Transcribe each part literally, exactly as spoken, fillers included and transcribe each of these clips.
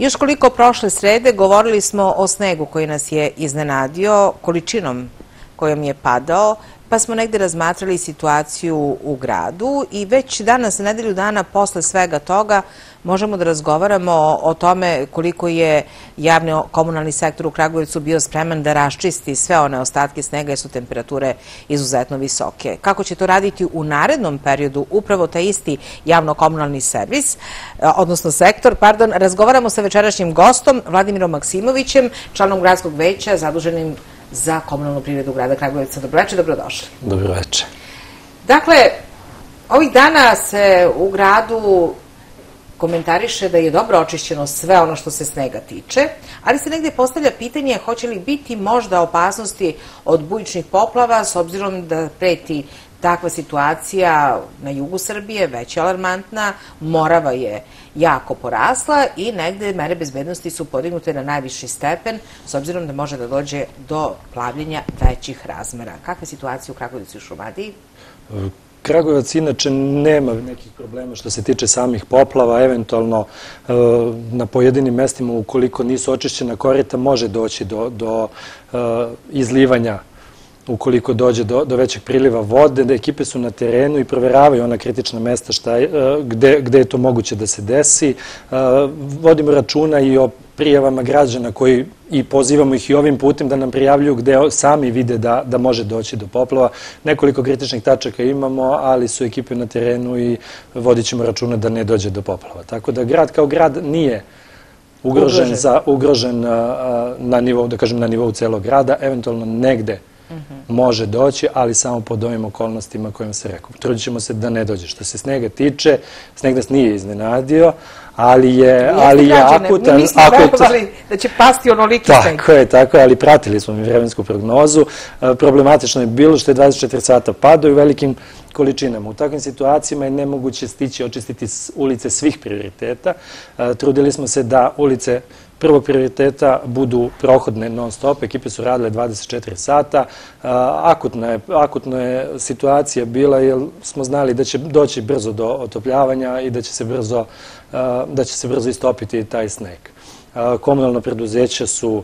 Još koliko prošle srede govorili smo o snegu koji nas je iznenadio, količinom kojom je padao, pa smo negde razmatrali situaciju u gradu i već danas, nedelju dana posle svega toga, možemo da razgovaramo o tome koliko je javni komunalni sektor u Kragujevcu bio spreman da raščisti sve one ostatke snega jer su temperature izuzetno visoke. Kako će to raditi u narednom periodu upravo taj isti javno-komunalni servis, odnosno sektor, pardon, razgovaramo sa večerašnjim gostom Vladimirom Maksimovićem, članom gradskog veća zaduženim za komunalnu privredu grada Kragujevca. Dobroveče, dobrodošli. Dobroveče. Dakle, ovih dana se u gradu komentariše da je dobro očišćeno sve ono što se snega tiče, ali se negde postavlja pitanje hoće li biti možda opasnosti od bujičnih poplava s obzirom da preti takva situacija na jugu Srbije, već je alarmantna, Morava je jako porasla i negde mere bezbednosti su podignute na najviši stepen s obzirom da može da dođe do plavljenja većih razmera. Kakva je situacija u Kragujevcu i Šumadiji? Kragujevac inače nema nekih problema što se tiče samih poplava, eventualno na pojedinim mestima ukoliko nisu očišćena korita može doći do, do izlivanja ukoliko dođe do, do većeg priliva vode, da ekipe su na terenu i proveravaju ona kritična mesta šta je, gde, gde je to moguće da se desi. Vodimo računa i o prijavama građana koji i pozivamo ih i ovim putem da nam prijavljuju gde sami vide da, da može doći do poplava. Nekoliko kritičnih tačaka imamo, ali su ekipe na terenu i vodit ćemo računa da ne dođe do poplava. Tako da grad kao grad nije ugrožen, ugrožen. Za, ugrožen na nivou, da kažem, na nivou celog grada, eventualno negde može doći, ali samo pod ovim okolnostima kojim se rekao. Trudit ćemo se da ne dođe. Što se snega tiče, sneg nas nije iznenadio, ali je, ali je akutan... Mi nismo verovali da će pasti onoliki sneg. Tako je, tako je, ali pratili smo mi vremensku prognozu. Problematično je bilo što je dvadeset četiri sata padao u velikim količinama. U takvim situacijama je nemoguće stići očistiti ulice svih prioriteta. Trudili smo se da ulice prvog prioriteta budu prohodne non stop, ekipe su radile dvadeset četiri sata. Akutna je, akutna je situacija bila jer smo znali da će doći brzo do otopljavanja i da će se brzo, da će se brzo istopiti taj sneg. Komunalna preduzeća su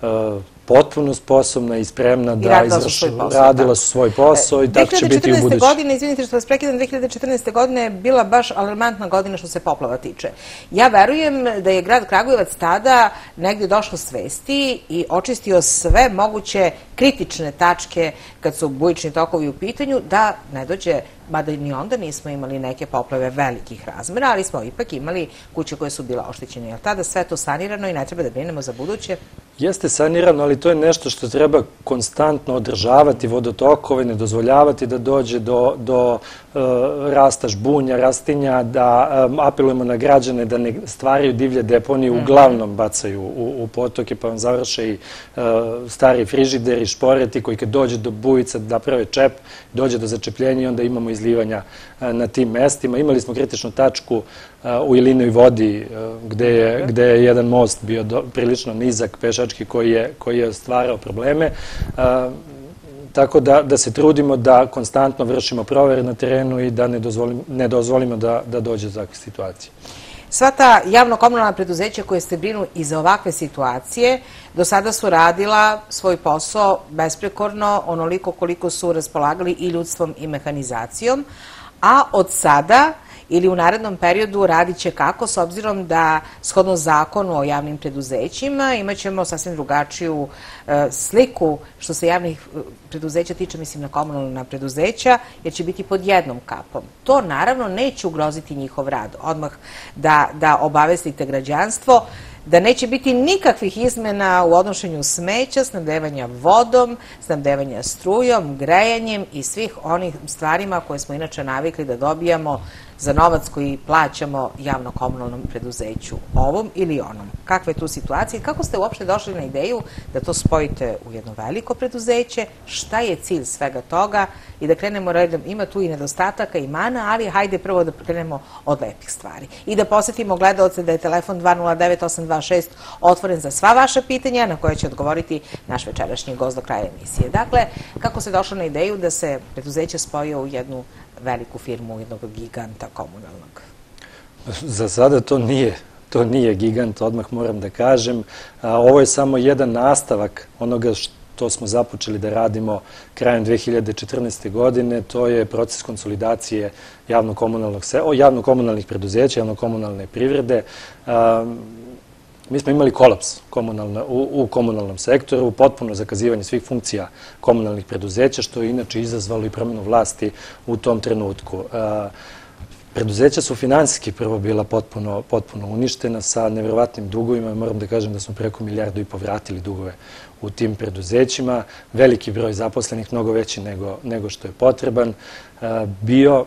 potpuno sposobna i spremna da izvršu, radila su svoj posao i tako će biti i u budući. godine, izvinite što vas prekidam, dve hiljade četrnaeste. godine je bila baš alarmantna godina što se poplava tiče. Ja verujem da je grad Kragujevac tada negdje došao svesti i očistio sve moguće kritične tačke kad su bujični tokovi u pitanju, da ne dođe, mada ni onda nismo imali neke poplave velikih razmera, ali smo ipak imali kuće koje su bila oštećene. Je li tada sve to sanirano i ne treba da brinemo za buduće? Jeste sanirano, ali to je nešto što treba konstantno održavati vodotokove, ne dozvoljavati da dođe do, do uh, rasta žbunja, rastinja, da um, apelujemo na građane da ne stvaraju divlje deponije, mm-hmm. uglavnom bacaju u, u potoke, pa vam završe i uh, stari frižideri, šporeti koji kad dođe do bujica da naprave čep, dođe do začepljenja i onda imamo izlivanja uh, na tim mestima. Imali smo kritičnu tačku uh, u Ilinoj vodi uh, gde, je, gde je jedan most bio do, prilično nizak, pešački, koji je, koji je stvarao probleme. Uh, tako da, da se trudimo da konstantno vršimo provere na terenu i da ne dozvolimo, ne dozvolimo da, da dođe do takve situacije. Sva ta javno-komunalna preduzeća koje se brinu i za ovakve situacije do sada su radila svoj posao besprekorno, onoliko koliko su raspolagali i ljudstvom i mehanizacijom, a od sada ili u narednom periodu radit će kako, s obzirom da shodno zakonu o javnim preduzećima imat ćemo sasvim drugačiju e, sliku što se javnih preduzeća tiče, mislim na komunalna preduzeća, jer će biti pod jednom kapom. To naravno neće ugroziti njihov rad. Odmah da, da obavestite građanstvo da neće biti nikakvih izmena u odnošenju smeća, snabdevanja vodom, snabdevanja strujom, grejanjem i svih onih stvarima koje smo inače navikli da dobijamo za novac koji plaćamo javno-komunalnom preduzeću, ovom ili onom. Kakva je tu situacija i kako ste uopšte došli na ideju da to spojite u jedno veliko preduzeće, šta je cilj svega toga i da krenemo redom, ima tu i nedostataka i mana, ali hajde prvo da krenemo od lepih stvari. I da posjetimo gledalce da je telefon dva nula devet osam dva šest otvoren za sva vaša pitanja na koje će odgovoriti naš večerašnji gost do kraja emisije. Dakle, kako se došlo na ideju da se preduzeće spoje u jednu veliku firmu, jednog giganta komunalnog? Za sada to nije to nije gigant, odmah moram da kažem. Ovo je samo jedan nastavak onoga što smo započeli da radimo krajem dve hiljade četrnaeste. godine. To je proces konsolidacije javno-komunalnih preduzeća, javno-komunalne privrede. Mi smo imali kolaps u komunalnom sektoru, potpuno zakazivanje svih funkcija komunalnih preduzeća, što je inače izazvalo i promjenu vlasti u tom trenutku. Preduzeća su finansijski prvo bila potpuno uništena sa nevjerovatnim dugovima. Moram da kažem da smo preko milijardu i povratili dugove u tim preduzećima. Veliki broj zaposlenih, mnogo veći nego što je potreban bio.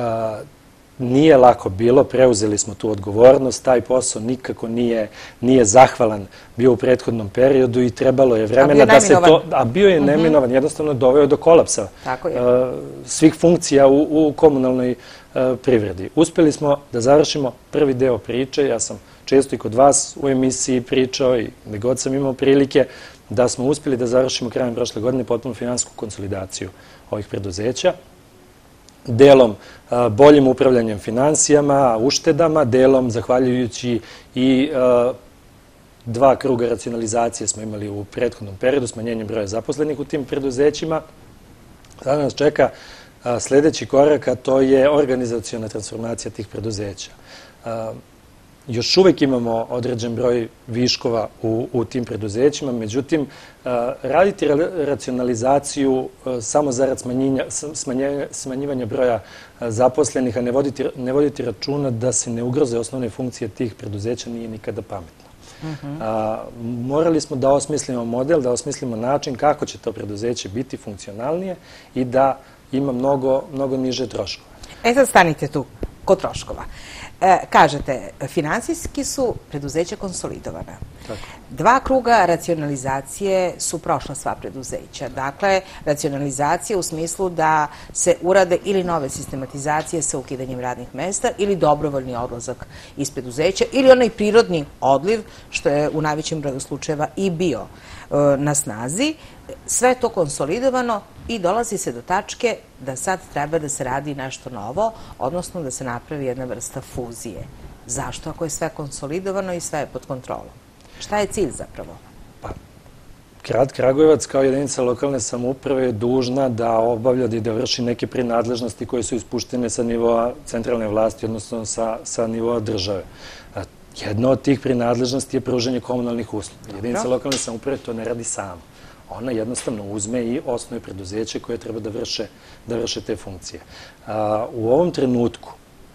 Nije lako bilo, preuzeli smo tu odgovornost, taj posao nikako nije zahvalan bio u prethodnom periodu i trebalo je vremena da se to... A bio je neminovan, jednostavno doveo do kolapsa svih funkcija u komunalnoj privredi. Uspeli smo da završimo prvi deo priče, ja sam često i kod vas u emisiji pričao i gde god sam imao prilike da smo uspeli da završimo krajem prošle godine potpuno finansijsku konsolidaciju ovih preduzeća. Delom boljim upravljanjem finansijama, uštedama, delom zahvaljujući i dva kruga racionalizacije smo imali u prethodnom periodu, smanjenjem broja zaposlenih u tim preduzećima. Sada nas čeka sljedeći korak, a to je organizaciona transformacija tih preduzeća. Još uvek imamo određen broj viškova u tim preduzećima, međutim, raditi racionalizaciju samo zarad smanjivanja broja zaposlenih, a ne voditi računa da se ne ugroze osnovne funkcije tih preduzeća nije nikada pametno. Morali smo da osmislimo model, da osmislimo način kako će to preduzeće biti funkcionalnije i da ima mnogo niže troškove. E sad stanite tu, kod troškova. Kažete, finansijski su preduzeća konsolidovana. Dva kruga racionalizacije su prošla sva preduzeća. Dakle, racionalizacija u smislu da se urade ili nove sistematizacije sa ukidanjem radnih mesta ili dobrovoljni odlazak iz preduzeća ili onaj prirodni odliv, što je u najvećem broju slučajeva i bio na snazi. Sve je to konsolidovano i dolazi se do tačke da sad treba da se radi nešto novo, odnosno da se napravi jedna vrsta fuzije. Zašto ako je sve konsolidovano i sve je pod kontrolom? Šta je cilj zapravo? Pa, grad Kragujevac kao jedinica lokalne samouprave je dužna da obavlja i da vrši neke prinadležnosti koje su ispuštene sa nivoa centralne vlasti, odnosno sa nivoa države. Jedna od tih prinadležnosti je pružanje komunalnih usluga. Jedinica lokalne samouprave to ne radi sama. Ona jednostavno uzme i osnuje preduzeće koje treba da vrše te funkcije. U ovom trenutku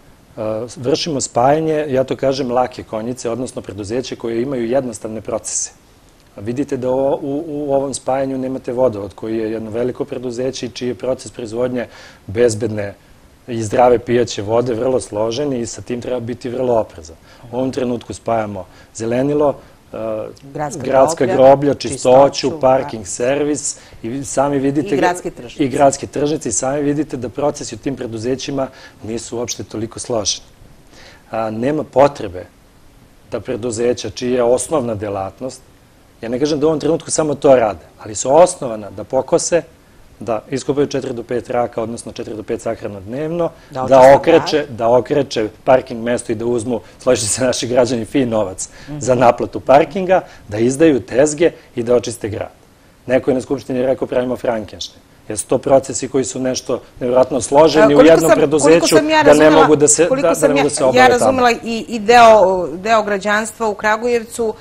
vršimo spajanje, ja to kažem, lake konjice, odnosno preduzeće koje imaju jednostavne procese. Vidite da u ovom spajanju nemate vodovod, koji je jedno veliko preduzeće i čiji je proces proizvodnje bezbedne i zdrave pijaće vode vrlo složen i sa tim treba biti vrlo oprezan. U ovom trenutku spajamo zelenilo, gradska groblja, čistoću, parking servis i sami vidite... I gradske tržnice. I sami vidite da procesi u tim preduzećima nisu uopšte toliko složeni. Nema potrebe da preduzeća, čija je osnovna delatnost, ja ne kažem da u ovom trenutku samo to rade, ali su osnovana da pokose, da iskopaju četiri do pet traka, odnosno četiri do pet sahrana dnevno, da okreće parking mesto i da uzmu, složite se naši građani, fin novac za naplatu parkinga, da izdaju tezge i da očiste grad. Neko je na Skupštini rekao pravimo Frankenštajn. Jer su to procesi koji su nešto nevjerojatno složeni u jednom preduzeću da ne mogu da se obave tamo. Ja razumela i deo građanstva u Kragujevcu,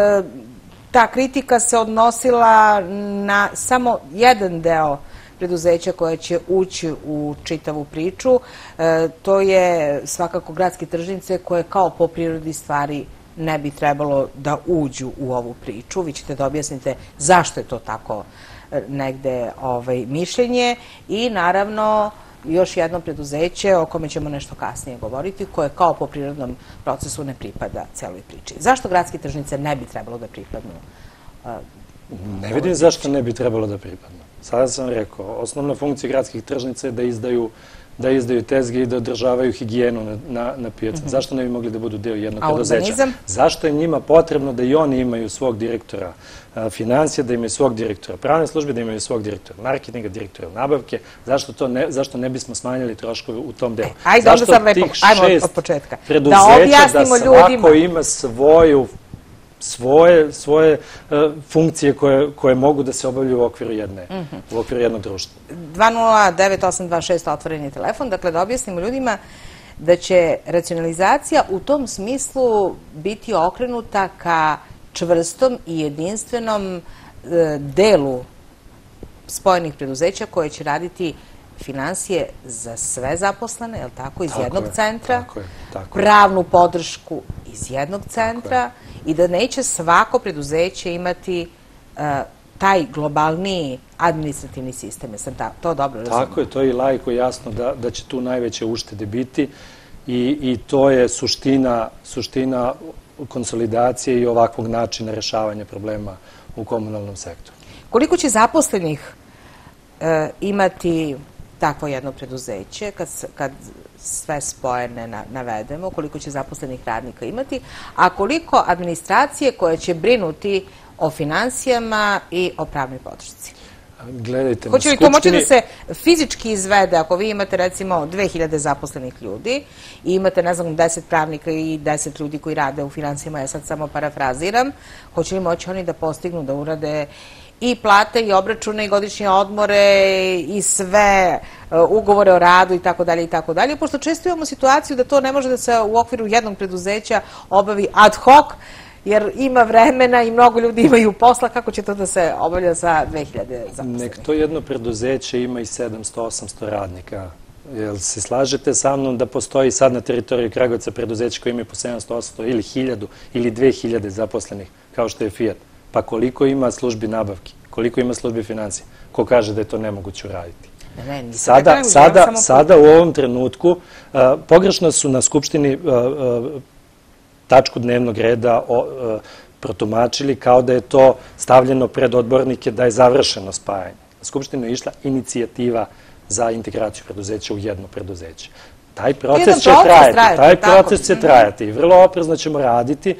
ta kritika se odnosila na samo jedan deo preduzeća koje će ući u čitavu priču. To je svakako gradske tržnice koje kao po prirodi stvari ne bi trebalo da uđu u ovu priču. Vi ćete da objasnite zašto je to tako negde mišljenje i naravno još jedno preduzeće o kome ćemo nešto kasnije govoriti, koje kao po prirodnom procesu ne pripada celoj priči. Zašto gradske tržnice ne bi trebalo da pripadnu? Ne vidim zašto ne bi trebalo da pripadnu. Sada sam rekao, osnovna funkcija gradskih tržnica je da izdaju da izdaju tezge i da održavaju higijenu na pijacama. Zašto ne bi mogli da budu deo jednog preduzeća? Zašto je njima potrebno da i oni imaju svog direktora financija, da imaju svog direktora pravne službe, da imaju svog direktora marketinga, direktora nabavke? Zašto ne bismo smanjili troškove u tom delu? Zašto tih šest preduzeća da svako ima svoju svoje funkcije koje mogu da se obavljaju u okviru jednog društva. dva nula devet osam dva šest otvoren je telefon, dakle da objasnimo ljudima da će racionalizacija u tom smislu biti okrenuta ka čvrstom i jedinstvenom delu spojenih preduzeća koje će raditi finansije za sve zaposlene, je li tako, iz jednog centra, pravnu podršku iz jednog centra i da neće svako preduzeće imati taj globalniji administrativni sistem. Jesam to dobro razumela? Tako je, to je i laiku jasno da će tu najveće uštede biti i to je suština konsolidacije i ovakvog načina rešavanja problema u komunalnom sektoru. Koliko će zaposlenih imati takvo jedno preduzeće, kad sve spojene navedemo, koliko će zaposlenih radnika imati, a koliko administracije koje će brinuti o finansijama i o pravnoj podršci? Gledajte, hoće li to moći da se fizički izvede ako vi imate recimo dve hiljade zaposlenih ljudi i imate, ne znam, deset pravnika i deset ljudi koji rade u finansijama, ja sad samo parafraziram, hoće li moći oni da postignu da urade i plate i obračune i godišnje odmore i sve ugovore o radu i tako dalje i tako dalje, pošto često imamo situaciju da to ne može da se u okviru jednog preduzeća obavi ad hoc, jer ima vremena i mnogo ljudi imaju posla, kako će to da se obavlja sa dve hiljade zaposlenih? Nek to jedno preduzeće ima i sedamsto osamsto radnika. Jel se slažete sa mnom da postoji sad na teritoriji Kragujevca preduzeće koje imaju po sedamsto osamsto ili hiljadu ili dve hiljade zaposlenih, kao što je Fiat? Pa koliko ima službi nabavki? Koliko ima službi financija? Ko kaže da je to nemoguće uraditi? Sada u ovom trenutku pogrešno su na Skupštini tačku dnevnog reda protumačili kao da je to stavljeno pred odbornike da je završeno spajanje. Na Skupštinu je išla inicijativa za integraciju preduzeća u jedno preduzeće. Taj proces će trajati, taj proces će trajati i vrlo oprezno ćemo raditi.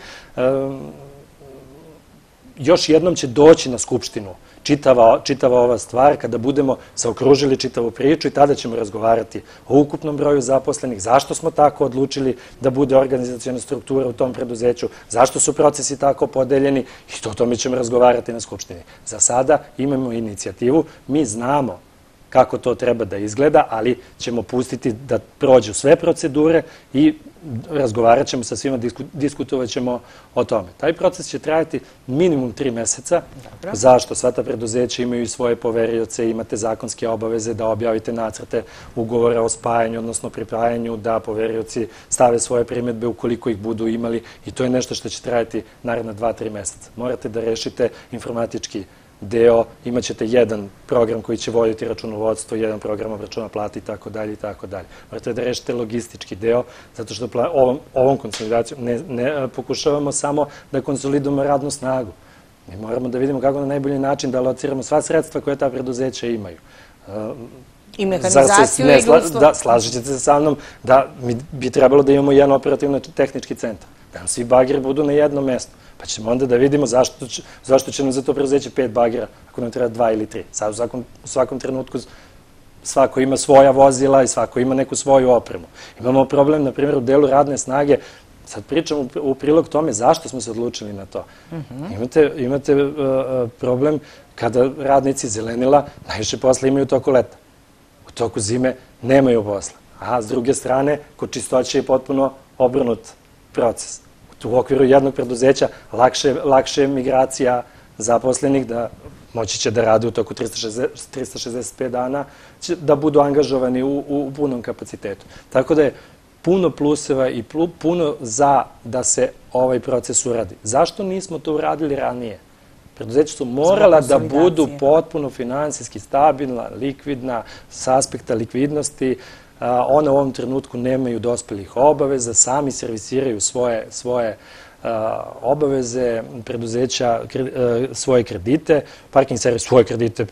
Još jednom će doći na Skupštinu čitava ova stvar kada budemo zaokružili čitavu priču i tada ćemo razgovarati o ukupnom broju zaposlenih, zašto smo tako odlučili da bude organizaciona struktura u tom preduzeću, zašto su procesi tako podeljeni i o tome ćemo razgovarati na Skupštini. Za sada imamo inicijativu, mi znamo kako to treba da izgleda, ali ćemo pustiti da prođu sve procedure i razgovarat ćemo sa svima, diskutovat ćemo o tome. Taj proces će trajati minimum tri meseca. Zašto? Sva ta preduzeća imaju i svoje poverioce, imate zakonske obaveze da objavite nacrte ugovora o spajanju, odnosno pripajanju, da poverioci stave svoje primedbe ukoliko ih budu imali i to je nešto što će trajati naredna dva tri meseca. Morate da rešite informatički deo, imat ćete jedan program koji će voditi računovodstvo, jedan program obračuna plati i tako dalje i tako dalje. Morate da rešite logistički deo, zato što ovom konsolidacijom ne pokušavamo samo da konsolidujemo radnu snagu. Mi moramo da vidimo kako na najbolji način da alociramo sva sredstva koje ta preduzeća imaju. I mehanizaciju i ljudstvo. Da, slažit ćete se sa mnom da bi trebalo da imamo jedan operativno-tehnički centar. Da nam svi bageri budu na jednom mestu. Pa ćemo onda da vidimo zašto će nam za to preduzeće pet bagera, ako nam treba dva ili tri. Sad u svakom trenutku svako ima svoja vozila i svako ima neku svoju opremu. Imamo problem, na primjer, u delu radne snage. Sad pričam u prilog tome zašto smo se odlučili na to. Imate problem kada radnici zelenila najviše posla imaju u toku leta. U toku zime nemaju posla. A s druge strane, kod čistoće je potpuno obrnut proces. U okviru jednog preduzeća lakše je migracija zaposlenih, da moći će da rade u toku trista šezdeset pet dana, da budu angažovani u punom kapacitetu. Tako da je puno pluseva i puno za da se ovaj proces uradi. Zašto nismo to uradili ranije? Preduzeća su morala da budu potpuno finansijski stabilna, likvidna, s aspekta likvidnosti. One u ovom trenutku nemaju dospelih obaveza, sami servisiraju svoje obaveze preduzeća svoje kredite, parking servis svoje kredite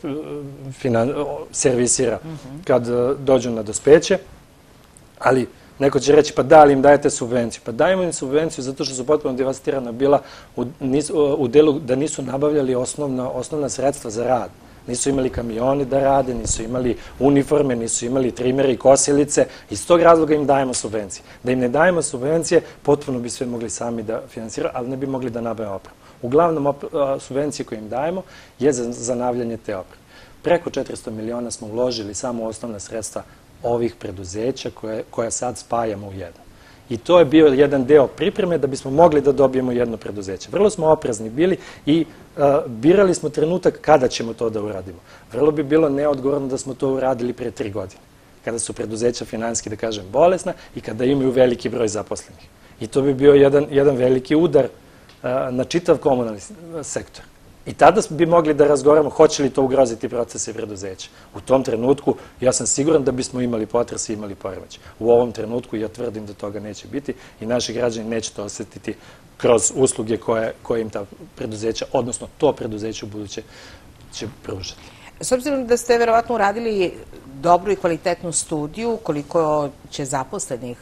servisira kad dođu na dospeće, ali neko će reći, pa da li im dajete subvenciju? Pa dajemo im subvenciju zato što su potpuno devastirana bila u delu da nisu nabavljali osnovna sredstva za rad. Nisu imali kamioni da rade, nisu imali uniforme, nisu imali trimere i kosilice. Iz tog razloga im dajemo subvencije. Da im ne dajemo subvencije, potpuno bi sve mogli sami da finansiraju, ali ne bi mogli da nabavimo opremu. Uglavnom, subvencije koje im dajemo je za zanavljanje te opreme. Preko četiristo miliona smo uložili samo osnovna sredstva ovih preduzeća koja sad spajamo u jedan. I to je bio jedan deo pripreme da bismo mogli da dobijemo jedno preduzeće. Vrlo smo oprezni bili i birali smo trenutak kada ćemo to da uradimo. Vrlo bi bilo neodgovorno da smo to uradili pre tri godine, kada su preduzeća finansijski, da kažem, bolesna i kada imaju veliki broj zaposlenih. I to bi bio jedan veliki udar na čitav komunalni sektor. I tada bi mogli da razgovaramo hoće li to ugroziti procese preduzeća. U tom trenutku ja sam siguran da bismo imali potres i imali poremećaj. U ovom trenutku ja tvrdim da toga neće biti i naši građani neće to osetiti kroz usluge koje im ta preduzeća, odnosno to preduzeće u buduće će pružati. S obzirom da ste verovatno uradili dobru i kvalitetnu studiju koliko će zaposlenih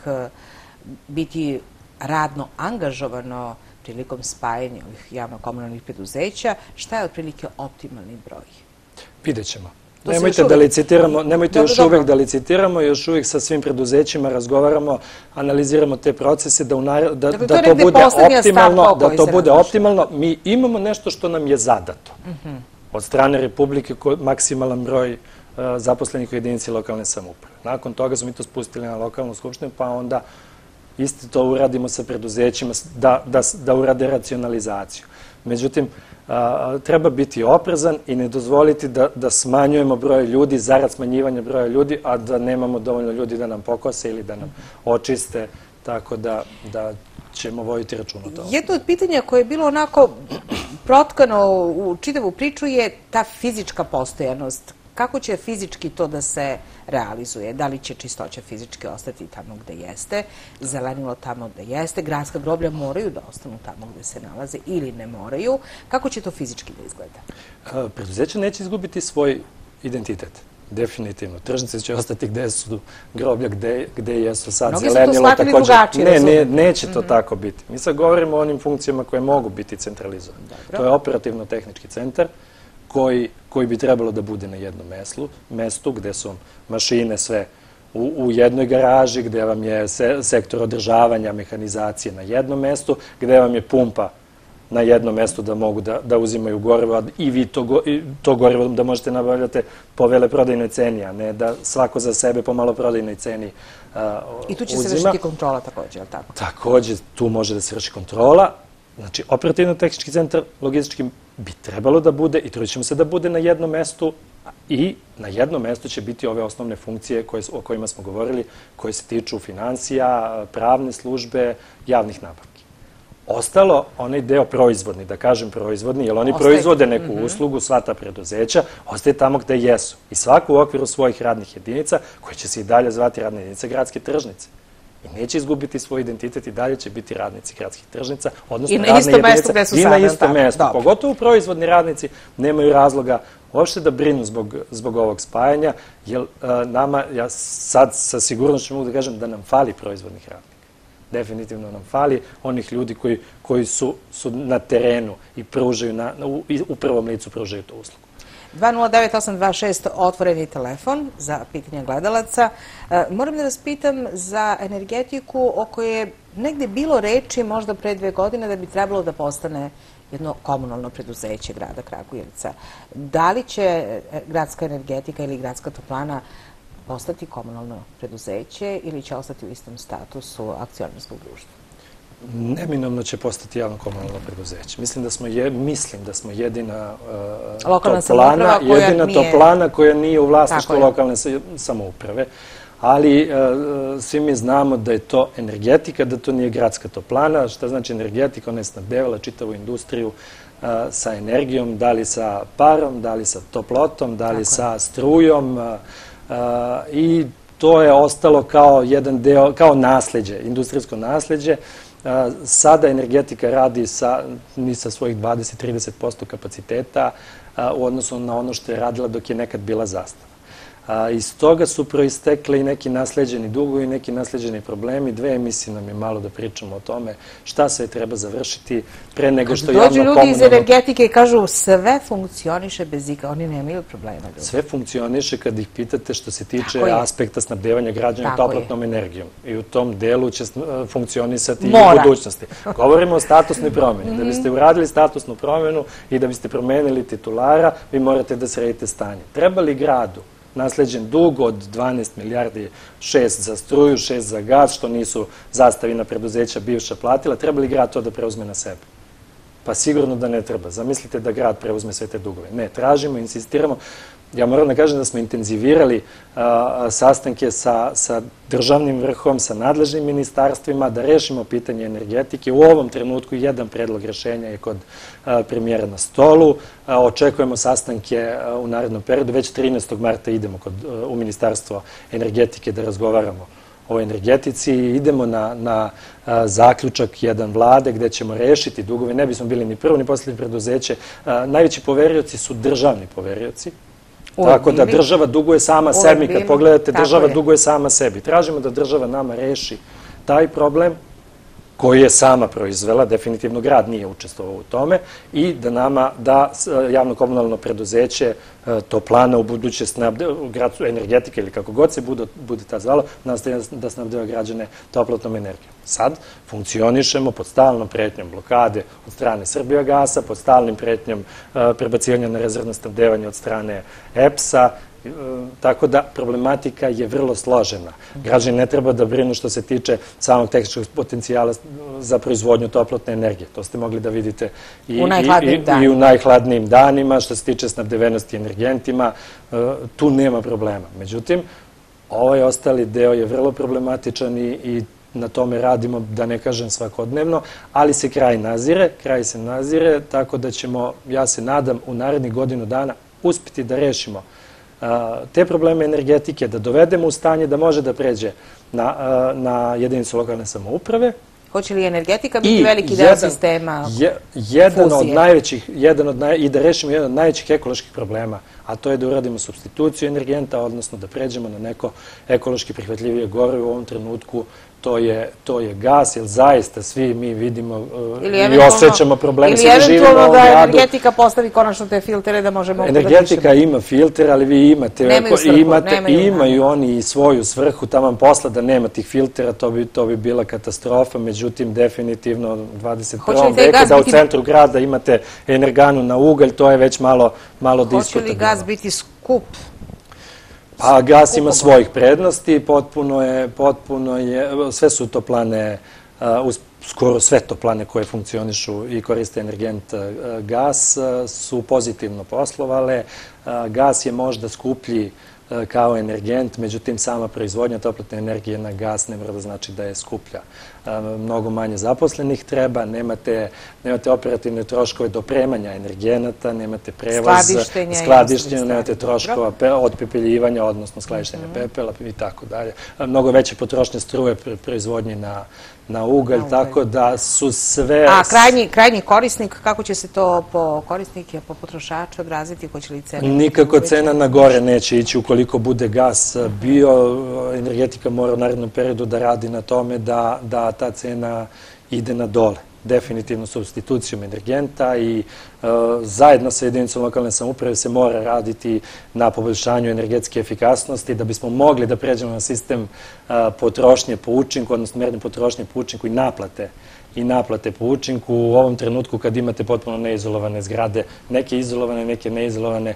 biti radno angažovano prilikom spajanja ovih javno-komunalnih preduzeća, šta je otprilike optimalni broj? Vidjet ćemo. Nemojte da licitiramo, nemojte još uvek da licitiramo, još uvek sa svim preduzećima razgovaramo, analiziramo te procese, da to bude optimalno, da to bude optimalno. Mi imamo nešto što nam je zadato od strane Republike, maksimalan broj zaposlenih u jedinici lokalne samouprave. Nakon toga smo mi to spustili na lokalnu skupštinu, pa onda isto to uradimo sa preduzećima, da urade racionalizaciju. Međutim, treba biti oprezan i ne dozvoliti da smanjujemo broj ljudi zarad smanjivanja broja ljudi, a da nemamo dovoljno ljudi da nam pokose ili da nam očiste, tako da ćemo voditi račun o tome. Jedno od pitanja koje je bilo onako protkano u čitavu priču je ta fizička postojanost. Kako će fizički to da se realizuje? Da li će čistoća fizički ostati tamo gde jeste, zelenilo tamo gde jeste, gradska groblja moraju da ostanu tamo gde se nalaze ili ne moraju? Kako će to fizički da izgleda? Preduzeće neće izgubiti svoj identitet. Definitivno. Tržnice će ostati gde su groblja, gde jesu sad zelenilo. Mnogi su to shvatili drugačije. Ne, neće to tako biti. Mi sad govorimo o onim funkcijama koje mogu biti centralizovane. To je operativno-tehnički centar koji bi trebalo da bude na jednom mestu, gde su mašine sve u jednoj garaži, gde vam je sektor održavanja, mehanizacije na jednom mestu, gde vam je pumpa na jednom mestu da mogu da uzimaju gorivo i vi to gorivo da možete nabavljati po veleprodajnoj ceni, a ne da svako za sebe po maloprodajnoj ceni uzima. I tu će se vršiti kontrola takođe, je li tako? Takođe, tu može da se vrši kontrola. Znači, operativno-tehnički centar logistički bi trebalo da bude i trudit ćemo se da bude na jednom mestu i na jednom mestu će biti ove osnovne funkcije o kojima smo govorili, koje se tiču finansija, pravne službe, javnih nabavki. Ostalo, onaj deo proizvodni, da kažem proizvodni, jer oni proizvode neku uslugu, sva ta preduzeća, ostaje tamo gde jesu. I svako u okviru svojih radnih jedinica, koje će se i dalje zvati radne jedinice gradske tržnice. I neće izgubiti svoj identitet i dalje će biti radnici gradskih tržnica, odnosno radne jedinice. I na isto mesto gde su sada. I na isto mesto. Pogotovo proizvodni radnici nemaju razloga uopšte da brinu zbog ovog spajanja, jer nama, ja sad sa sigurnošću mogu da kažem da nam fali proizvodnih radnika. Definitivno nam fali onih ljudi koji su na terenu i u prvom licu pružaju tu uslugu. dva nula devet osam dva šest otvoreni telefon za pitanja gledalaca. Moram da vas pitam za energetiku o kojoj je negde bilo reči možda pre dve godine da bi trebalo da postane jedno komunalno preduzeće grada Kragujevca. Da li će gradska energetika ili gradska toplana postati komunalno preduzeće ili će ostati u istom statusu akcionarskog društva? Neminovno će postati javno komunalno preduzeće. Mislim da smo, mislim da smo jedina toplana, jedina toplana koja nije u vlasništvu lokalne samouprave, ali svi mi znamo da je to energetika, da to nije gradska toplana. Šta znači energetika? Ona je snabdevala čitavu industriju sa energijom, da li sa parom, da li sa toplotom, da li sa strujom i to je ostalo kao jedan deo, kao nasleđe, industrijsko nasleđe Sada energetika radi ni sa svojih dvadeset do trideset posto kapaciteta u odnosu na ono što je radila dok je nekad bila zastava. Iz toga su proistekli i neki nasleđeni dugovi i neki nasleđeni problemi. Dve emisije nam je malo da pričamo o tome šta sve treba završiti pre nego što javno komunalno... Dođu ljudi iz energetike i kažu sve funkcioniše bez ika, oni nemaju problema. Sve funkcioniše kad ih pitate što se tiče aspekta snabdevanja građana toplotnom energijom. I u tom delu će funkcionisati i u budućnosti. Govorimo o statusnoj promjeni. Da biste uradili statusnu promjenu i da biste promenili titulara, vi morate da sredite stanje. Treba li gradu nasleđen dug od dvanaest milijardi, šest za struju, šest za gas, što nisu zastavina preduzeća bivša platila, treba li grad to da preuzme na sebe? Pa sigurno da ne treba. Zamislite da grad preuzme sve te dugove. Ne, tražimo, insistiramo. Ja moram da kažem da smo intenzivirali sastanke sa državnim vrhom, sa nadležnim ministarstvima, da rešimo pitanje energetike. U ovom trenutku jedan predlog rešenja je kod premijera na stolu. Očekujemo sastanke u narednom periodu. Već trinaestog marta idemo u Ministarstvo energetike da razgovaramo o energetici i idemo na zaključak jedan vlade gde ćemo rešiti dugove. Ne bismo bili ni prvo ni poslednje preduzeće. Najveći poverioci su državni poverioci. Tako da država duguje sama sebi. Kad pogledate, država duguje sama sebi. Tražimo da država nama reši taj problem koji je sama proizvela, definitivno grad nije učestvovao u tome, i da nama, da javno komunalno preduzeće Toplana u buduće gradsko energetika ili kako god se bude ta zvala, nastaje da snabdeva građane toplotnom energijom. Sad funkcionišemo pod stalnom pretnjom blokade od strane Srbijagasa, pod stalnim pretnjom prebacivanja na rezervno snabdevanje od strane E P S-a, tako da problematika je vrlo složena. Građani ne treba da brinu što se tiče samog tehničkog potencijala za proizvodnju toplotne energije. To ste mogli da vidite i u najhladnijim danima, što se tiče snabdevenosti energentima. Tu nema problema. Međutim, ovaj ostali deo je vrlo problematičan i na tome radimo, da ne kažem svakodnevno, ali se kraj nazire, kraj se nazire, tako da ćemo, ja se nadam, u narednih godinu dana uspeti da rešimo te probleme energetike, da dovedemo u stanje da može da pređe na jedinicu lokalne samouprave. Hoće li energetika biti veliki deo sistema fuzije? I da rešimo jedan od najvećih ekoloških problema, a to je da uradimo substituciju energenta, odnosno da pređemo na neko ekološki prihvatljivije gorivo. U ovom trenutku to je gas, jer zaista svi mi vidimo i osjećamo probleme. Ili eventualno da energetika postavi konačno te filtere da možemo... Energetika ima filter, ali vi imate... Nemaju svrhu, imaju oni i svoju svrhu, tamo posla da nema tih filtera, to bi bila katastrofa. Međutim, definitivno u dvadeset prvom veku da u centru grada imate energanu na ugalj, to je već malo diskutabilno. Hoće li gas biti skup? Pa gas ima svojih prednosti, potpuno je, potpuno je, sve su toplane, skoro sve toplane koje funkcionišu i koriste energent gas su pozitivno poslovale. Gas je možda skuplji kao energent, međutim sama proizvodnja toplotne energije na gas ne mora da znači da je skuplja. Mnogo manje zaposlenih treba, nemate operativne troškove dopremanja energenata, nemate prevoz, skladištenja, nemate troškova otpepeljivanja, odnosno skladištenja pepela i tako dalje. Mnogo veće potrošnje struje proizvodnje na ugalj, tako da su sve... A krajnji korisnik, kako će se to po korisnike, po potrošaču odraziti? Nikako cena na gore neće ići ukoliko bude gas bio. Energetika mora u narednom periodu da radi na tome da ta cena ide na dole. Definitivno substitucijom energenta i zajedno sa jedinicom lokalne samouprave se mora raditi na poboljšanju energetske efikasnosti da bismo mogli da pređemo na sistem potrošnje po učinku, odnosno merne potrošnje po učinku i naplate i naplate po učinku. U ovom trenutku kad imate potpuno neizolovane zgrade, neke izolovane, neke neizolovane,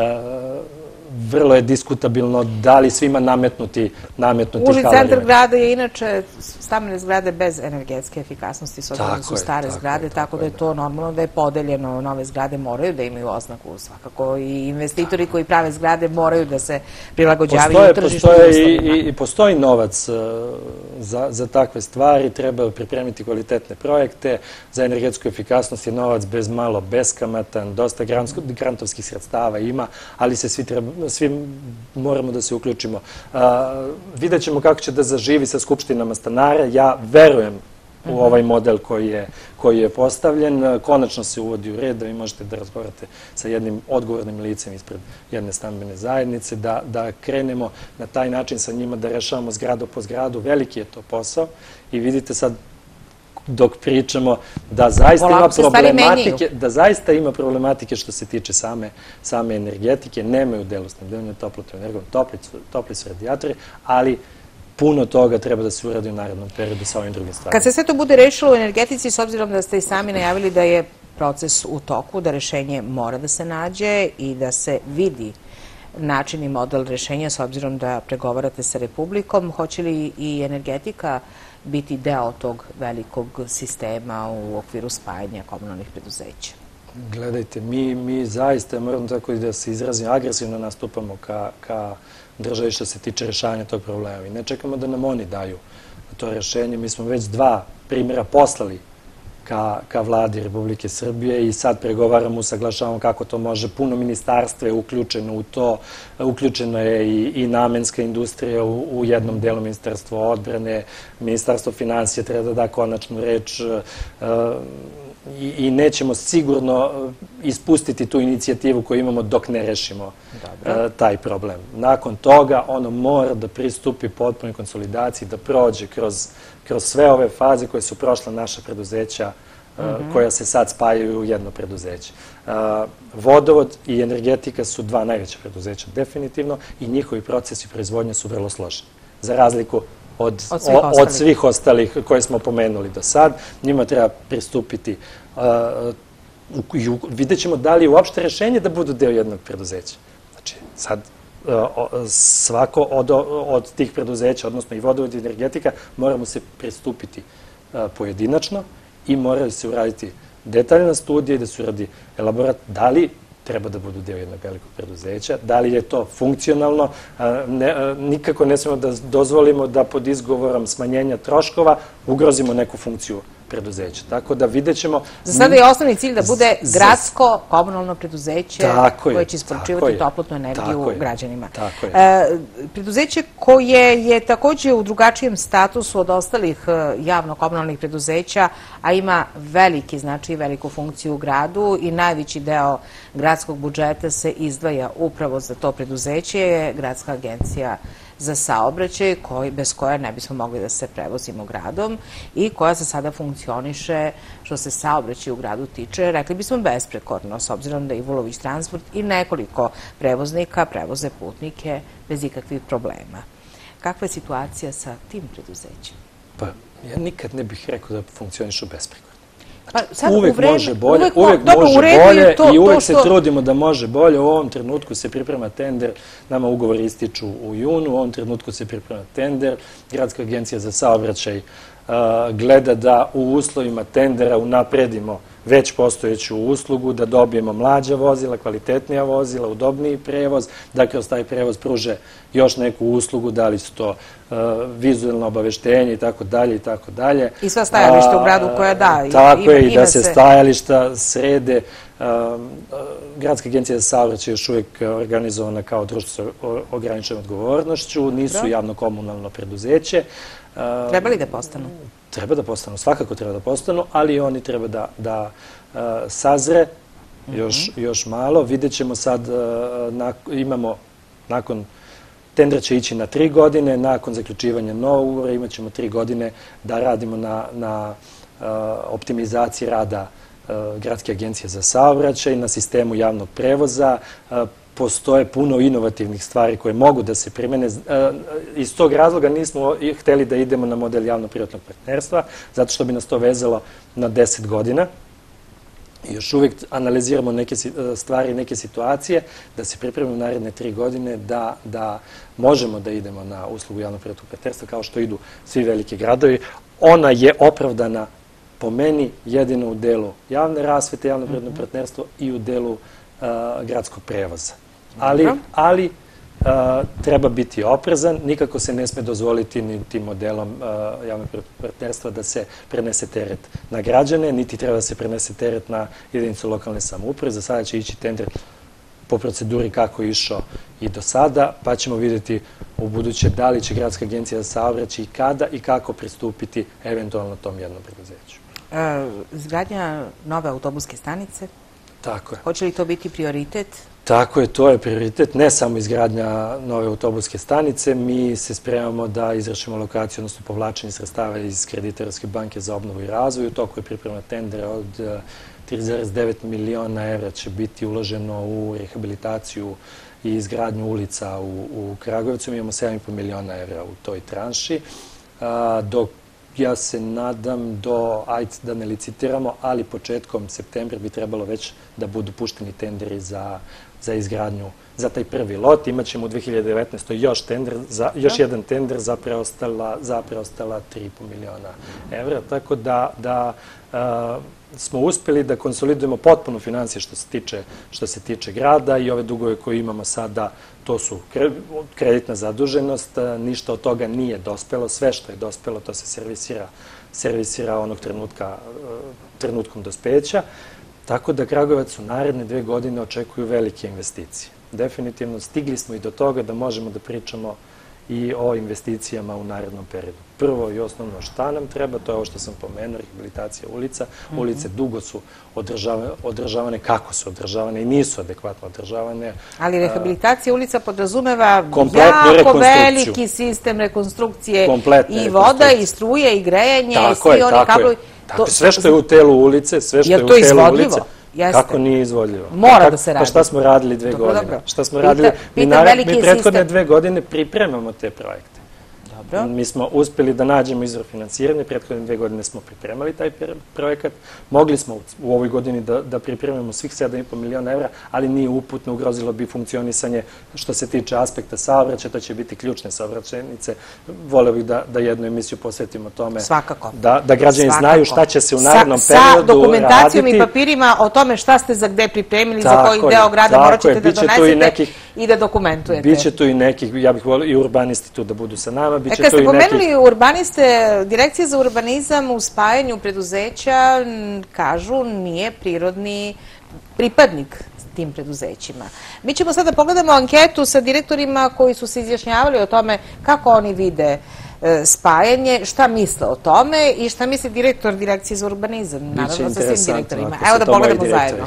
vrlo je diskutabilno da li svima nametnuti kalorijama. Uži centar grada je inače stambene zgrade bez energetske efikasnosti, s obzirom da su stare zgrade, tako da je to normalno da je podeljeno. Nove zgrade moraju da imaju oznaku, svakako i investitori koji prave zgrade moraju da se prilagođavaju tržišnim uslovima. I postoji novac za takve stvari, treba pripremiti kvalitetne projekte. Za energetsku efikasnost je novac bez malo beskamatan, dosta grantovskih sredstava ima, ali se svi treba svi moramo da se uključimo. Vidjet ćemo kako će da zaživi sa skupštinama stanara. Ja verujem u ovaj model koji je postavljen. Konačno se uvodi u red da vi možete da razgovarate sa jednim odgovornim licem ispred jedne stambene zajednice, da krenemo na taj način sa njima da rešavamo zgradu po zgradu. Veliki je to posao i vidite sad dok pričamo da zaista ima problematike, da zaista ima problematike što se tiče same energetike, nemaju delu snabdevanja toplotnom energijom, topli su radijatori, ali puno toga treba da se uradi u narednom periodu sa ovim drugim stvarima. Kad se sve to bude rešilo u energetici, s obzirom da ste i sami najavili da je proces u toku, da rešenje mora da se nađe i da se vidi način i model rešenja, s obzirom da pregovarate sa Republikom, hoće li i energetika biti deo tog velikog sistema u okviru spajanja komunalnih preduzeća? Gledajte, mi zaista, moram tako i da se izrazim, agresivno nastupamo ka državi što se tiče rešavanja tog problema. I ne čekamo da nam oni daju to rešenje. Mi smo već dva primjera poslali ka vladi Republike Srbije i sad pregovaramo, usaglašavamo kako to može. Puno ministarstva je uključeno u to. Uključena je i namenska industrija u jednom delu, Ministarstvo odbrane, Ministarstvo financija treba da da konačnu reč i nećemo sigurno ispustiti tu inicijativu koju imamo dok ne rešimo taj problem. Nakon toga ono mora da pristupi potpunoj konsolidaciji, da prođe kroz sve ove faze koje su prošla naša preduzeća, koja se sad spajaju u jedno preduzeće. Vodovod i energetika su dva najveća preduzeća definitivno i njihovi procesi proizvodnje su vrlo složeni. Za razliku od svih ostalih koje smo pomenuli do sad, njima treba pristupiti. Vidjet ćemo da li je uopšte rešenje da budu deo jednog preduzeća. Znači, sad svako od tih preduzeća, odnosno i vodovod i energetika, moramo se pristupiti pojedinačno i moraju se uraditi detaljna studija i da se uradi elaborat da li treba da budu deo jednog velikog preduzeća, da li je to funkcionalno. Nikako ne smemo da dozvolimo da pod izgovorom smanjenja troškova ugrozimo neku funkciju preduzeća. Tako da vidjet ćemo... Za sada je osnovni cilj da bude gradsko komunalno preduzeće koje će isporučivati toplotnu energiju građanima. Preduzeće koje je takođe u drugačijem statusu od ostalih javno-komunalnih preduzeća, a ima veliki značaj i veliku funkciju u gradu i najveći deo gradskog budžeta se izdvaja upravo za to preduzeće, je Gradska agencija za saobraćaj, bez koje ne bismo mogli da se prevozimo gradom i koja se sada funkcioniše, što se saobraćaj u gradu tiče, rekli bismo besprekorno, s obzirom da i Vulović transport i nekoliko prevoznika prevoze putnike bez ikakvih problema. Kakva je situacija sa tim preduzećem? Pa, ja nikad ne bih rekao da funkcionišu besprekorno. Uvek može bolje, uvek može bolje i uvek se trudimo da može bolje. U ovom trenutku se priprema tender, nama ugovori ističu u junu, u ovom trenutku se priprema tender. Gradska agencija za saobraćaj gleda da u uslovima tendera unapredimo već postojeću uslugu, da dobijemo mlađa vozila, kvalitetnija vozila, udobniji prevoz, da kroz taj prevoz pruže još neku uslugu, da li su to vizualno obaveštenje i tako dalje i tako dalje. I sva stajališta u gradu koja da. Tako je, i da se stajališta srede. Gradska agencija za saobraćaj je još uvijek organizovana kao društvo sa ograničenom odgovornošću, nisu javno-komunalno preduzeće. Treba li da postanu? Treba da postanu, svakako treba da postanu, ali oni treba da sazre još malo. Vidjet ćemo sad, imamo, nakon, tender će ići na tri godine, nakon zaključivanja novog ugovora imat ćemo tri godine da radimo na optimizaciji rada Gradske agencije za saobraćaj, na sistemu javnog prevoza. Postoje puno inovativnih stvari koje mogu da se primene. Iz tog razloga nismo hteli da idemo na model javno-privatnog partnerstva, zato što bi nas to vezalo na deset godina. Još uvijek analiziramo neke stvari, neke situacije, da se pripremimo naredne tri godine, da možemo da idemo na uslugu javno-privatnog partnerstva kao što idu svi veliki gradovi. Ona je opravdana po meni jedino u delu javne rasvete, javno-privatnog partnerstva i u delu gradskog prevoza. Ali treba biti oprezan, nikako se ne sme dozvoliti ni tim modelom javnog partnerstva da se prenese teret na građane, niti treba da se prenese teret na jedinicu lokalne samouprave. Za sada će ići tender po proceduri kako je išao i do sada, pa ćemo vidjeti u buduće da li će Gradska agencija za saobraćaj i kada i kako pristupiti eventualno tom jednom preduzeću. Izgradnja nove autobuske stanice? Tako je. Hoće li to biti prioritet? Tako je, to je prioritet, ne samo izgradnja nove autobuske stanice, mi se spremamo da izvršimo lokaciju, odnosno povlačenje sredstava iz Krediterske banke za obnovu i razvoj. U toku je priprema tendera od tri zarez devet miliona evra će biti uloženo u rehabilitaciju i izgradnju ulica u Kragujevcu. Mi imamo sedam i po miliona evra u toj tranši, dok ja se nadam do, ajde da ne licitiramo, ali početkom septembra bi trebalo već da budu pušteni tenderi za za izgradnju, za taj prvi lot. Imaćemo u dve hiljade devetnaestoj još tender, još jedan tender za preostala tri i po miliona evra, tako da smo uspeli da konsolidujemo potpuno financije što se tiče grada i ove dugove koje imamo sada, to su kreditna zaduženost, ništa od toga nije dospelo, sve što je dospelo to se servisira, servisira onog trenutka, trenutkom dospeća. Tako da Kragujevac u naredne dve godine očekuju velike investicije. Definitivno stigli smo i do toga da možemo da pričamo i o investicijama u narednom periodu. Prvo i osnovno šta nam treba, to je ovo što sam pomenuo, rehabilitacija ulica. Ulice dugo su održavane, kako su održavane i nisu adekvatno održavane. Ali rehabilitacija ulica podrazumeva jako veliki sistem rekonstrukcije i voda i struje i grejanje i svi oni kablovi. Sve što je u telu ulice, sve što je u telu ulice, kako nije izvodljivo? Mora da se radi. Pa šta smo radili dve godine? Šta smo radili? Mi prethodne dve godine pripremamo te projekte. Mi smo uspeli da nađemo izvor finansiranja, prethodne dve godine smo pripremali taj projekat. Mogli smo u ovoj godini da pripremimo svih sedam i po miliona evra, ali nije uputno, ugrozilo bi funkcionisanje što se tiče aspekta saobraćaja, to će biti ključne saobraćajnice. Voleo bih da jednu emisiju posvetimo tome. Svakako. Da građani znaju šta će se u narednom periodu raditi. Sa dokumentacijom i papirima o tome šta ste za gde pripremili, za koji deo grada morat ćete da donesete i da dokumentujete. Biće tu i nekih, ja bih volio i urbanisti tu da budu sa nama. Kad ste pomenuli urbaniste, Direkcija za urbanizam u spajanju preduzeća, kažu, nije prirodni pripadnik tim preduzećima. Mi ćemo sada pogledamo anketu sa direktorima koji su se izjašnjavali o tome kako oni vide spajanje, šta misle o tome i šta misli direktor Direkcije za urbanizam, naravno sa svim direktorima. Evo da pogledamo zajedno.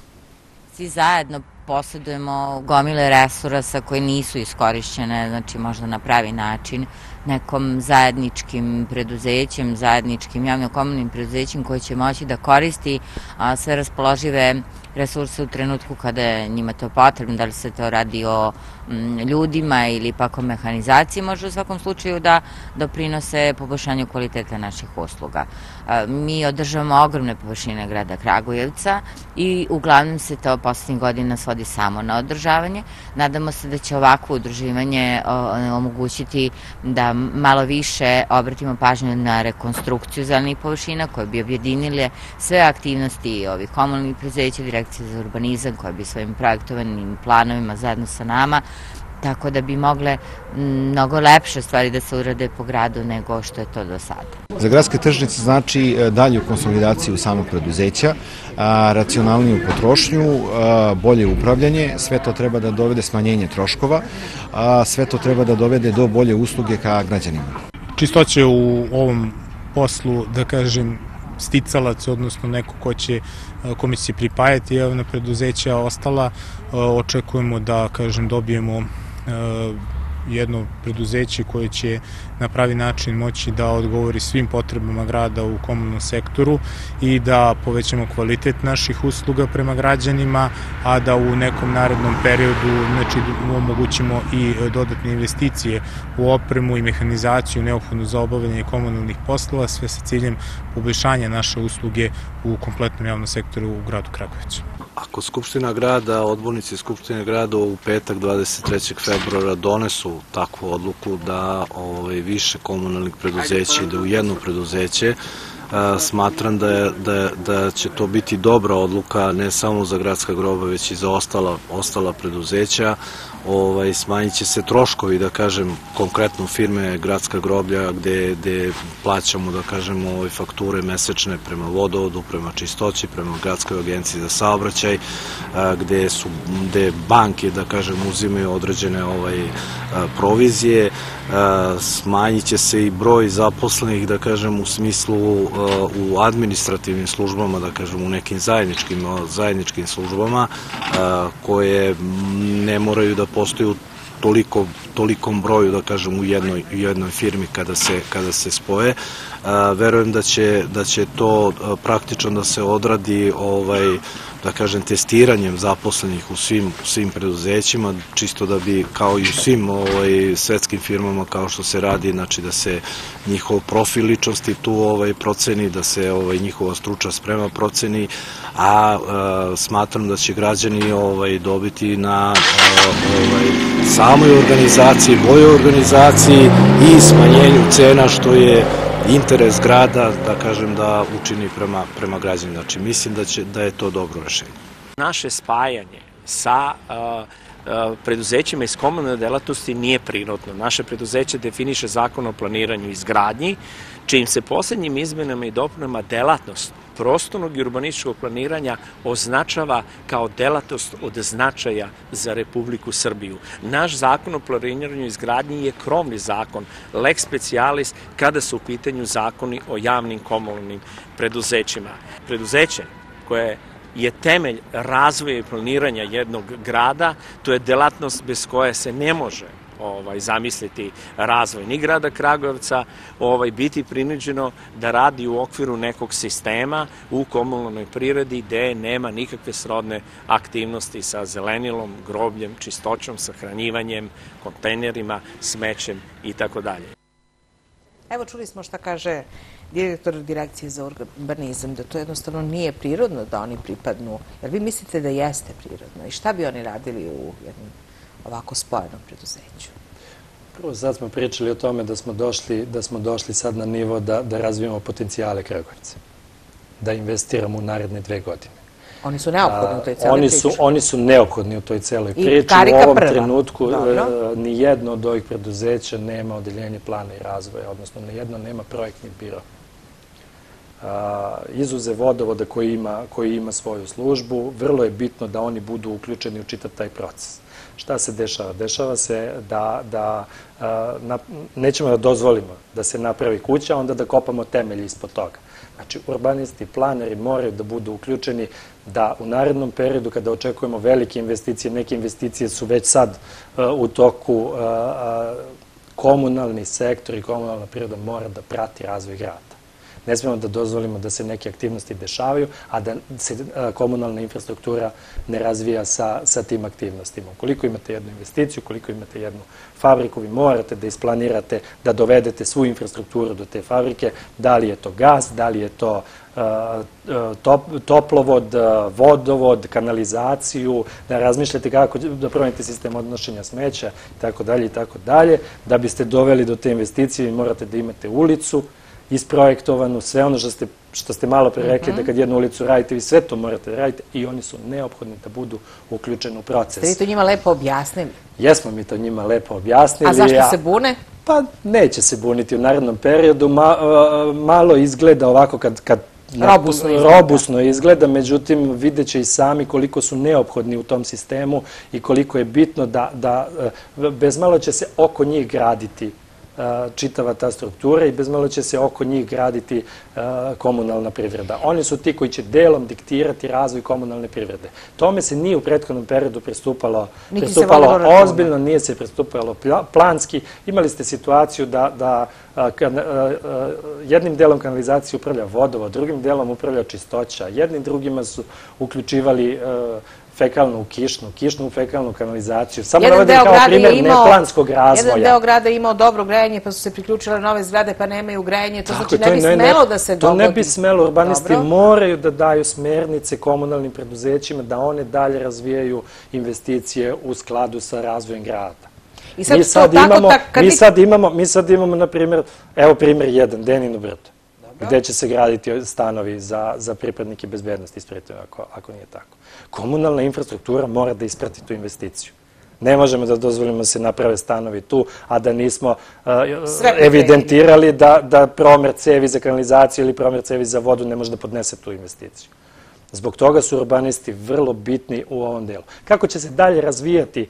Svi zajedno posjedujemo gomile resursa koje nisu iskorišćene, znači možda na pravi način, nekom zajedničkim preduzećem, zajedničkim javno-komunalnim preduzećem koje će moći da koristi sve raspoložive resurse u trenutku kada je njima to potrebno, da li se to radi o ljudima ili pak o mehanizaciji, može u svakom slučaju da doprinose poboljšanju kvaliteta naših usluga. Mi održavamo ogromne površine grada Kragujevca i uglavnom se to poslednjih godina svodi samo na održavanje. Nadamo se da će ovakvo udruživanje omogućiti da malo više obratimo pažnju na rekonstrukciju zelenih površina koje bi objedinile sve aktivnosti ovih komunalnih preduzeća, Direkcije za urbanizam koje bi svojim projektovanim planovima zajedno sa nama, tako da bi mogle mnogo lepše stvari da se urade po gradu nego što je to do sada. Za gradske tržnice znači dalju konsolidaciju samog preduzeća, racionalniju potrošnju, bolje upravljanje, sve to treba da dovede smanjenje troškova, sve to treba da dovede do bolje usluge ka građanima. Čistoće u ovom poslu, da kažem, sticalac, odnosno neko ko će kome će pripajati javna preduzeća ostala, očekujemo da, kažem, dobijemo jedno preduzeće koje će na pravi način moći da odgovori svim potrebama grada u komunalnom sektoru i da povećamo kvalitet naših usluga prema građanima, a da u nekom narednom periodu omogućimo i dodatne investicije u opremu i mehanizaciju neophodnu za obavljanje komunalnih poslova, sve sa ciljem poboljšanja naše usluge u kompletnom javnom sektoru u gradu Kragujevcu. Ako Skupština grada, odbornici Skupštine grada u petak dvadeset trećeg februara donesu takvu odluku da više komunalnih preduzeća ide u jedno preduzeće, smatram da će to biti dobra odluka ne samo za Gradska groba, već i za ostala preduzeća. smanjit će se troškovi, da kažem, konkretno firme Gradska groblja, gde plaćamo, da kažem, fakture mesečne prema vodovodu, prema čistoći, prema Gradskoj agenciji za saobraćaj, gde banke, da kažem, uzimaju određene provizije. Smanjit će se i broj zaposlenih, da kažem, u smislu u administrativnim službama, da kažem, u nekim zajedničkim službama, koje ne moraju da postoji u tolikom broju, da kažem, u jednoj firmi kada se spoje. Verujem da će to praktično da se odradi, da kažem, testiranjem zaposlenih u svim preduzećima, čisto da bi, kao i u svim svetskim firmama, kao što se radi, znači da se njihov profil ličnosti tu proceni, da se njihova stručna sprema proceni, a smatram da će građani dobiti na samoj organizaciji, boljoj organizaciji i smanjenju cena, što je interes grada, da kažem, da učini prema građanima. Znači, mislim da je to dobro rešenje. Naše spajanje sa preduzećima iz komunalne delatnosti nije prirodno. Naše preduzeće definiše Zakon o planiranju i izgradnji, čijim se poslednjim izmenama i dopunama delatnost prostornog i urbanističkog planiranja označava kao delatnost od značaja za Republiku Srbiju. Naš Zakon o planiranju i izgradnji je krovni zakon, lex specialis, kada su u pitanju zakoni o javnim komunalnim preduzećima. Preduzeće koje je temelj razvoja i planiranja jednog grada, to je delatnost bez koje se ne može zamisliti razvoj ni grada Kragujevca, biti prinuđeno da radi u okviru nekog sistema u komunalnoj prirodi gde nema nikakve srodne aktivnosti sa zelenilom, grobljem, čistoćom, sahranjivanjem, kontejnerima, smećem i tako dalje. Evo, čuli smo šta kaže direktor Direkcije za urbanizam, da to jednostavno nije prirodno da oni pripadnu. Jer vi mislite da jeste prirodno? I šta bi oni radili u jednom ovako spojenom preduzeću? Prvo, sad smo pričali o tome da smo došli sad na nivo da razvijemo potencijale Kragujevca, da investiramo u naredne dve godine. Oni su neophodni u toj celoj priči. Oni su neophodni u toj celoj priči. U ovom trenutku nijedno od ovih preduzeća nema odeljenje plana i razvoja, odnosno nijedno nema projektni biro. Izuzev vodovoda koji ima svoju službu, vrlo je bitno da oni budu uključeni u čitav taj proces. Šta se dešava? Dešava se da nećemo da dozvolimo da se napravi kuća, onda da kopamo temelji ispod toga. Znači, urbanisti, planeri moraju da budu uključeni da u narednom periodu, kada očekujemo velike investicije, neke investicije su već sad u toku, komunalni sektor i komunalna priroda mora da prati razvoj grada. Ne smemo da dozvolimo da se neke aktivnosti dešavaju, a da se komunalna infrastruktura ne razvija sa tim aktivnostima. Ukoliko imate jednu investiciju, ukoliko imate jednu fabriku, vi morate da isplanirate, da dovedete svu infrastrukturu do te fabrike, da li je to gas, da li je to toplovod, vodovod, kanalizaciju, da razmišljate kako da promenite sistem odnošenja smeća i tako dalje i tako dalje. Da biste doveli do te investicije, vi morate da imate ulicu isprojektovanu, sve ono što ste malo pre rekli, da kad jednu ulicu radite, vi sve to morate da radite i oni su neophodni da budu uključeni u proces. Ste vi to njima lepo objasnili? Jesmo mi to njima lepo objasnili. A zašto se bune? Pa neće se buniti u narednom periodu. Malo izgleda ovako kad robusno izgleda, međutim vidjet će i sami koliko su neophodni u tom sistemu i koliko je bitno da bez malo će se oko njih graditi čitava ta struktura i bez malo će se oko njih graditi komunalna privreda. Oni su ti koji će delom diktirati razvoj komunalne privrede. Tome se nije u prethodnom periodu pristupalo ozbiljno, nije se pristupalo planski. Imali ste situaciju da jednim delom kanalizacije upravlja vodovod, drugim delom upravlja čistoća, jednim drugima su uključivali fekalnu kišnu, kišnu fekalnu kanalizaciju. Samo navodim kao primjer neplanskog razvoja. Jedan deo grada je imao dobro grejanje, pa su se priključile nove zgrade, pa nemaju grejanje. To znači ne bi smelo da se dogodi. To ne bi smelo. Urbanisti moraju da daju smernice komunalnim preduzećima da one dalje razvijaju investicije u skladu sa razvojem grada. Mi sad imamo, na primjer, evo primjer jedan, Denino brdo, gde će se graditi stanovi za pripadnike bezbednosti, ispravite ako nije tako. Komunalna infrastruktura mora da isprati tu investiciju. Ne možemo da dozvolimo da se naprave stanovi tu, a da nismo evidentirali da promer cevi za kanalizaciju ili promer cevi za vodu ne može da podnese tu investiciju. Zbog toga su urbanisti vrlo bitni u ovom delu. Kako će se dalje razvijati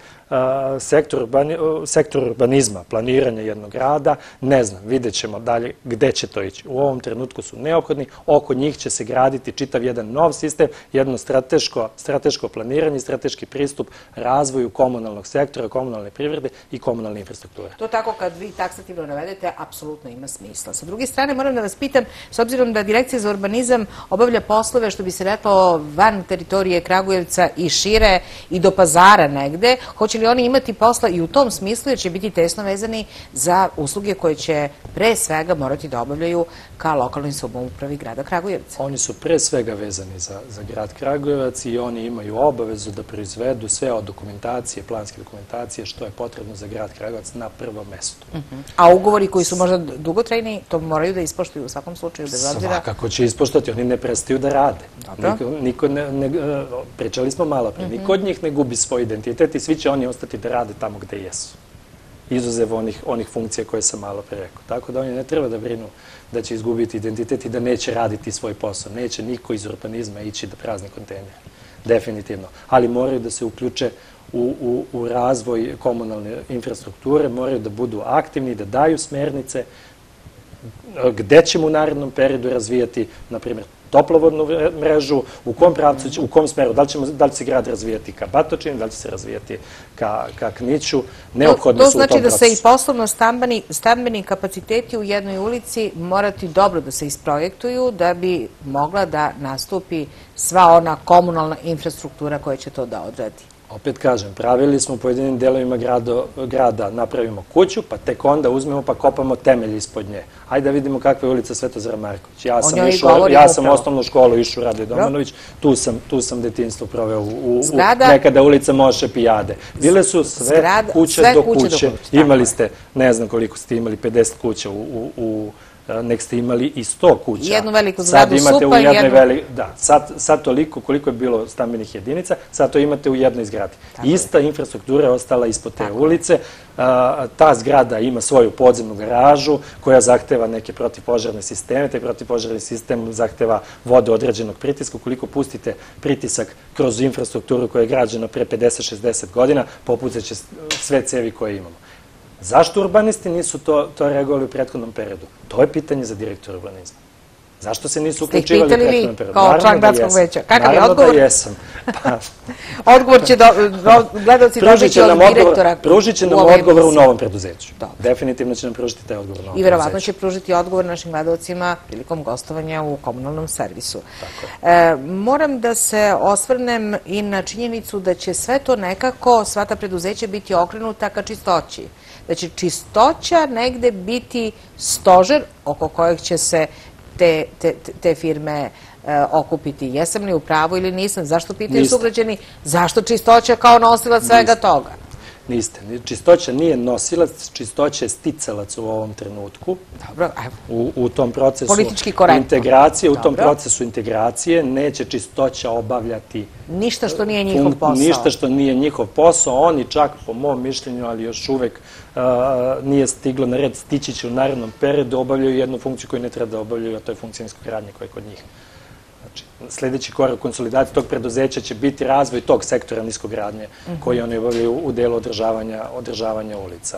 sektor urbanizma, planiranja jednog grada, ne znam, vidjet ćemo dalje gde će to ići. U ovom trenutku su neophodni, oko njih će se graditi čitav jedan nov sistem, jedno strateško planiranje, strateški pristup razvoju komunalnog sektora, komunalne privrede i komunalne infrastrukture. To tako kad vi taksativno navedete, apsolutno ima smisla. Sa druge strane, moram da vas pitam, s obzirom da Direkcija za urbanizam obavlja poslove, što bi se reklo, van teritorije Kragujevca i šire i do Pazara negde, hoće li oni imati posla i u tom smislu jer će biti tesno vezani za usluge koje će pre svega morati da obavljaju ka lokalnoj samoupravi grada Kragujevca? Oni su pre svega vezani za grad Kragujevac i oni imaju obavezu da proizvedu sve od dokumentacije, planske dokumentacije, što je potrebno za grad Kragujevac na prvom mestu. A ugovori koji su možda dugotrajni, to moraju da ispoštuju u svakom slučaju, bez obzira? Svakako će ispoštovati, oni ne prestaju da rade. Niko ne, pričali smo malo pre, niko od njih ne gubi svoj identitet i svi će oni ostati da rade tamo gde jesu. Izuzev onih funkcija koje sam malo pre rekao. Tako da oni ne treba da brinu da će izgubiti identitet i da neće raditi svoj posao. Neće niko iz urbanizma ići da prazni kontejner. Definitivno. Ali moraju da se uključe u razvoj komunalne infrastrukture, moraju da budu aktivni, da daju smernice gde ćemo u narednom periodu razvijati, na primjer, toplovodnu mrežu, u kom pravcu, u kom smeru, da li će se grad razvijati ka Batočini, da li će se razvijati ka Kniću, neophodno su u tom procesu. To znači da se i poslovno stambeni kapaciteti u jednoj ulici morati dobro da se isprojektuju da bi mogla da nastupi sva ona komunalna infrastruktura koja će to da odradi. Opet kažem, pravili smo u pojedinim delovima grada, napravimo kuću, pa tek onda uzmemo pa kopamo temelj ispod nje. Hajde da vidimo kakva je ulica Svetozara Marković. Ja sam osnovnu školu išao u Radoje Domanović, tu sam detinjstvo proveo u nekada ulica Moše Pijade. Bile su sve kuće do kuće. Imali ste, ne znam koliko ste imali, pedeset kuća u nek ste imali i sto kuća. Jednu veliku zgradu supa i jednu... Da, sad toliko koliko je bilo stambenih jedinica, sad to imate u jednoj zgradi. Ista infrastruktura je ostala ispod te ulice. Ta zgrada ima svoju podzemnu garažu koja zahteva neke protivpožarne sisteme. Taj protivpožarni sistem zahteva vodu određenog pritiska. Ukoliko pustite pritisak kroz infrastrukturu koja je građena pre pedeset šezdeset godina, popucat će sve cevi koje imamo. Zašto urbanisti nisu to reagovali u prethodnom periodu? To je pitanje za direktora urbanizma. Zašto se nisu uključivali u prethodnom periodu? Kao član gradskog veća. Kakav je odgovor? Naravno da jesam. Odgovor će gledalci dobiti od direktora. Pružit će nam odgovor u novom preduzeću. Definitivno će nam pružiti taj odgovor u novom preduzeću. I verovatno će pružiti odgovor našim gledalcima prilikom gostovanja u komunalnom servisu. Moram da se osvrnem i na činjenicu da će sve to nekako, sva ta preduzeća biti okrenuta ka čistoći. Da će čistoća negde biti stožer oko kojeg će se te firme okupiti. Jesam li u pravu ili nisam? Zašto pitaju sugrađani? Zašto čistoća kao nosilac svega toga? Niste. Čistoća nije nosilac, čistoća je sticalac u ovom trenutku. Dobro, evo. U tom procesu integracije, u tom procesu integracije neće čistoća obavljati ništa što nije njihov posao. Ništa što nije njihov posao. Oni čak, po mom mišljenju, ali još uvek nije stiglo na red, stići će u narednom periodu, obavljaju jednu funkciju koju ne treba da obavljaju, a to je funkcija niskogradnje koja je kod njih. Sljedeći korak konsolidacije tog preduzeća će biti razvoj tog sektora niskogradnje koji oni obavljaju u delu održavanja ulica.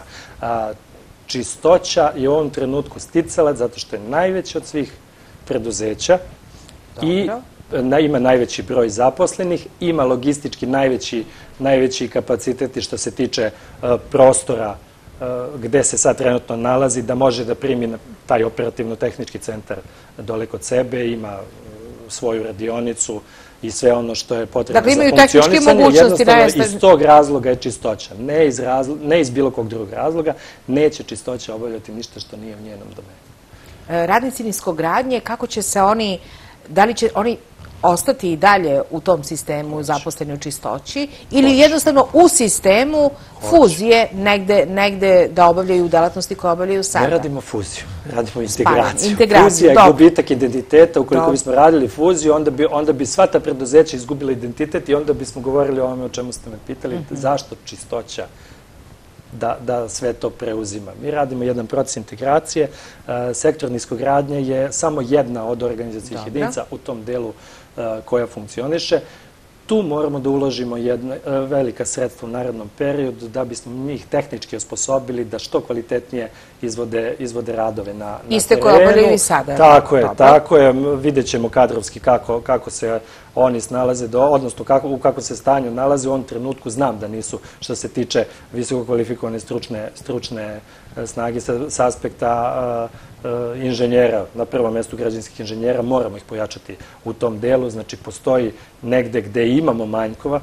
Čistoća je u ovom trenutku sticalac zato što je najveći od svih preduzeća i ima najveći broj zaposlenih, ima logistički najveći kapaciteti što se tiče prostora gde se sad trenutno nalazi, da može da primi taj operativno-tehnički centar dole kod sebe, ima svoju radionicu i sve ono što je potrebno za funkcionisanje. Jednostavno, iz tog razloga je čistoća. Ne iz bilo kog drugog razloga. Neće čistoća obavljati ništa što nije u njenom domenu. Radnici niskogradnje, kako će se oni, da li će oni ostati i dalje u tom sistemu zaposleni u čistoći ili jednostavno u sistemu fuzije negde da obavljaju delatnosti koje obavljaju sada? Ne radimo fuziju, radimo integraciju. Integraciju, fuzija je gubitak identiteta. Ukoliko bismo radili fuziju, onda bi sva ta preduzeća izgubila identitet i onda bismo govorili o ovome o čemu ste me pitali, zašto čistoća da sve to preuzima. Mi radimo jedan proces integracije. Sektor niskogradnje je samo jedna od organizacijnih jedinica u tom delu koja funkcioniše. Tu moramo da uložimo velika sredstva u narednom periodu da bismo njih tehnički osposobili da što kvalitetnije izvode radove na terenu. Iste koje obavljaju i sada. Tako je, tako je. Vidjet ćemo kadrovski kako se oni snalaze, odnosno u kako se stanju nalaze. U ovom trenutku znam da nisu, što se tiče visoko kvalifikovane stručne snage sa aspekta inženjera, na prvom mjestu građevinskih inženjera, moramo ih pojačati u tom delu. Znači, postoji negde gde imamo manjkova,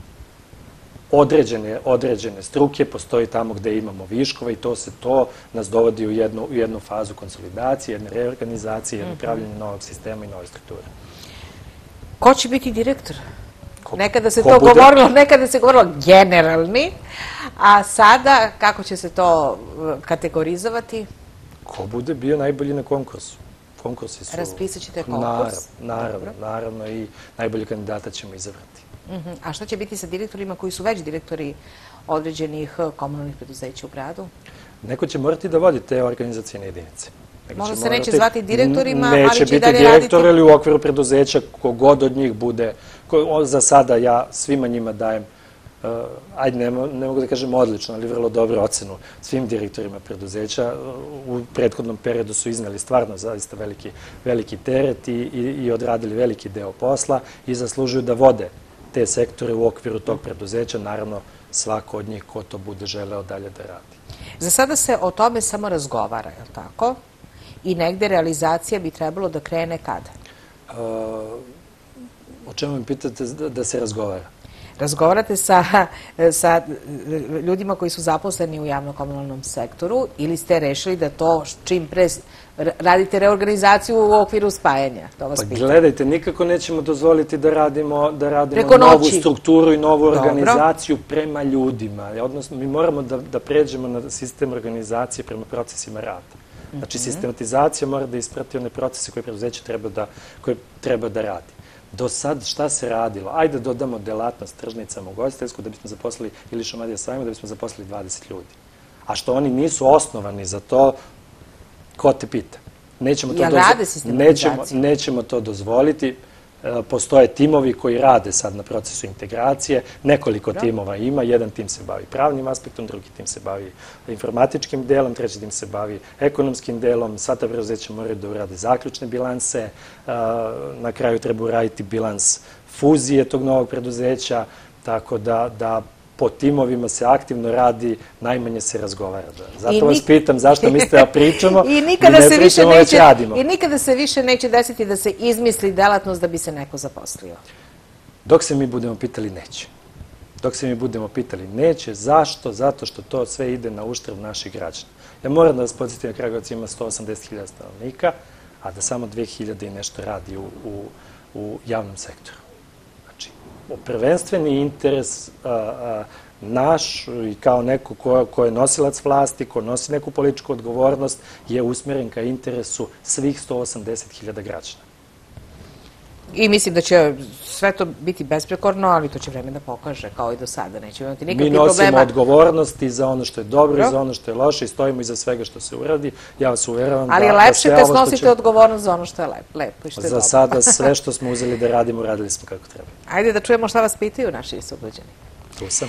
određene struke, postoji tamo gde imamo viškova i to se to nas dovodi u jednu fazu konsolidacije, jedne reorganizacije, jedne pravljenja novog sistema i nove strukture. Ko će biti direktor? Nekada se to govorilo, nekada se govorilo generalni, a sada kako će se to kategorizovati? Ko bude bio najbolji na konkursu. Konkursi su... Raspisat ćete konkurs? Naravno, naravno i najbolji kandidata ćemo izabrati. A šta će biti sa direktorima koji su već direktori određenih komunalnih preduzeća u gradu? Neko će morati da vodi te organizacijne jedinice. Možda se neće zvati direktorima, ali će i dalje raditi... Neće biti direktor ili u okviru preduzeća kogod od njih bude. Za sada ja svima njima dajem, ajde ne mogu da kažem odlično, ali vrlo dobru ocenu svim direktorima preduzeća. U prethodnom periodu su iznali stvarno zaista veliki teret i odradili veliki deo posla i zaslužuju da vode te sektore u okviru tog preduzeća, naravno svako od njih ko to bude želeo dalje da radi. Za sada se o tome samo razgovara, je li tako? I negde realizacija bi trebalo da krene kada? O čemu mi pitate da se razgovara? Razgovarate sa ljudima koji su zaposleni u javno-komunalnom sektoru ili ste rešili da to čim pre radite reorganizaciju u okviru spajanja? Pa gledajte, nikako nećemo dozvoliti da radimo novu strukturu i novu organizaciju prema ljudima. Odnosno, mi moramo da pređemo na sistem organizacije prema procesima rada. Znači, sistematizacija mora da isprati one procese koje preduzeće treba da radi. Do sad šta se radilo? Ajde da dodamo delatnost tržnicama ugostiteljsku da bismo zaposlili, ili Šumadija sajma, da bismo zaposlili dvadeset ljudi. A što oni nisu osnovani za to, ko te pita? Nećemo to dozvoliti. Postoje timovi koji rade sad na procesu integracije. Nekoliko timova ima. Jedan tim se bavi pravnim aspektom, drugi tim se bavi informatičkim delom, treći tim se bavi ekonomskim delom. Sva ta preduzeća moraju da urade zaključne bilanse. Na kraju treba uraditi bilans fuzije tog novog preduzeća. Tako da po timovima se aktivno radi, najmanje se razgovara. Zato vas pitam zašto mislite da pričamo i ne pričamo, već radimo. I nikada se više neće desiti da se izmisli delatnost da bi se neko zaposlio? Dok se mi budemo pitali, neće. Dok se mi budemo pitali, neće. Zašto? Zato što to sve ide na uštrb naših građana. Ja moram da vas podsjetim da Kragujevac ima sto osamdeset hiljada stanovnika, a da samo dve hiljade i nešto radi u javnom sektoru. Prvenstveni interes naš i kao neko ko je nosilac vlasti, ko nosi neku političku odgovornost, je usmeren ka interesu svih sto osamdeset hiljada građana. I mislim da će sve to biti besprekorno, ali to će vreme da pokaže, kao i do sada. Neće imati nikakvih problema. Mi nosimo odgovornost i za ono što je dobro i za ono što je loše i stojimo iza svega što se uradi. Ja vas uveravam da... Ali je lepše kad snosite odgovornost za ono što je lepo i što je dobro. Za sada sve što smo uzeli da radimo, uradili smo kako treba. Ajde da čujemo šta vas pitaju naši sugrađani. Tu sam.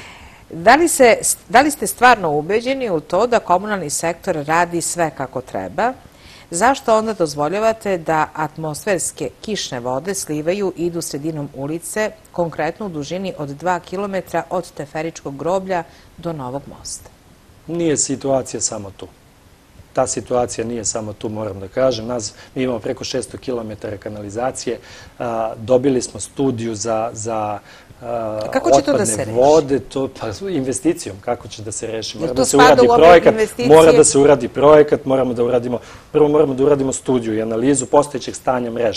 Da li ste stvarno ubeđeni u to da komunalni sektor radi sve kako treba? Zašto onda dozvoljavate da atmosferske kišne vode slivaju i idu sredinom ulice, konkretno u dužini od dva kilometra od Teferičkog groblja do Novog mosta? Nije situacija samo tu. Ta situacija nije samo tu, moram da kažem. Mi imamo preko šesto kilometara kanalizacije. Dobili smo studiju za otpadne vode, investicijom, kako će da se reši. Mora da se uradi projekat, mora da se uradi projekat, moramo da uradimo, prvo moramo da uradimo studiju i analizu postojećeg stanja mreže.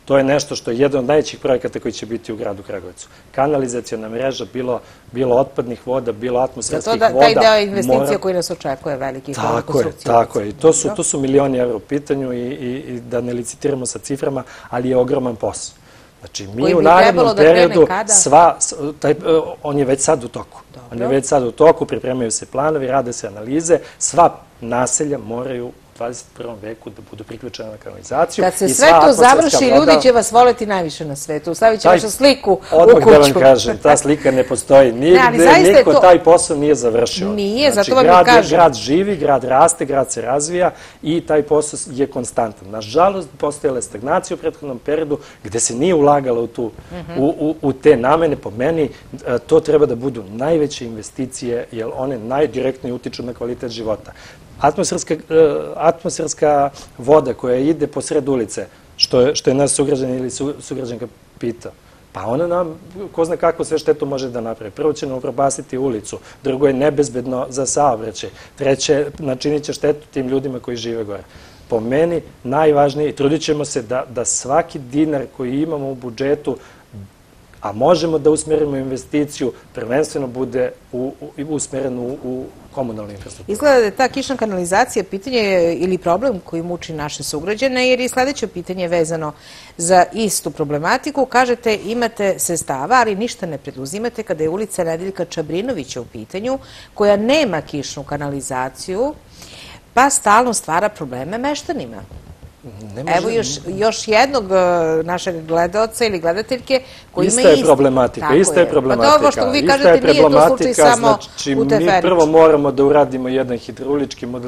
To je nešto što je jedan od najvećih projekata koji će biti u gradu Kragujevcu. Kanalizacijona mreža, bilo, bilo otpadnih voda, bilo atmosferskih voda. Zato taj deo investicija koji nas očekuje velikih konstrukcija. Tako je, to su, to su milioni evra u pitanju i, i, i da ne licitiramo sa ciframa, ali je ogroman posao. Znači, mi u narednom periodu, sva, taj, on je već sad u toku. On je već sad u toku, pripremaju se planovi, rade se analize, sva naselja moraju u dvadeset prvom veku da budu priključene na kanalizaciju. Kad se sve to završi, ljudi će vas voleti najviše na svetu. Stavit će vašu sliku u kuću. Odmah da vam kažem, ta slika ne postoji nigde, niko taj posao nije završio. Nije, zato vam i kažem. Grad živi, grad raste, grad se razvija i taj posao je konstantan. Nažalost, postojala je stagnacija u prethodnom periodu gde se nije ulagala u te namene. Po meni, to treba da budu najveće investicije, jer one najdirektnije utiču na kvalitet života. Atmosferska, atmosferska voda koja ide po sred ulice, što je, što je naš sugrađan ili su, sugrađanka pita, pa ona nam, ko zna kako sve štetu može da napravi. Prvo će nam upropastiti ulicu, drugo je nebezbedno za saobraćaj, treće načinit će štetu tim ljudima koji žive gore. Po meni najvažnije, i trudit ćemo se da, da svaki dinar koji imamo u budžetu, a možemo da usmerimo investiciju, prvenstveno bude u, u, usmeren u, u komunalnu infrastrukturu. Izgleda da je ta kišna kanalizacija pitanje ili problem koji muči naše sugrađane, jer je sledeće pitanje vezano za istu problematiku. Kažete, imate sredstava, ali ništa ne preduzimate kada je ulica Nedeljka Čabrinovića u pitanju, koja nema kišnu kanalizaciju, pa stalno stvara probleme meštanima. Evo još jednog našeg gledaoca ili gledateljke koji ima isti. Ista je problematika, ista je problematika. Pa ovo što vi kažete nije to slučaj samo u Teferiću. Mi prvo moramo da uradimo jedan hidraulički model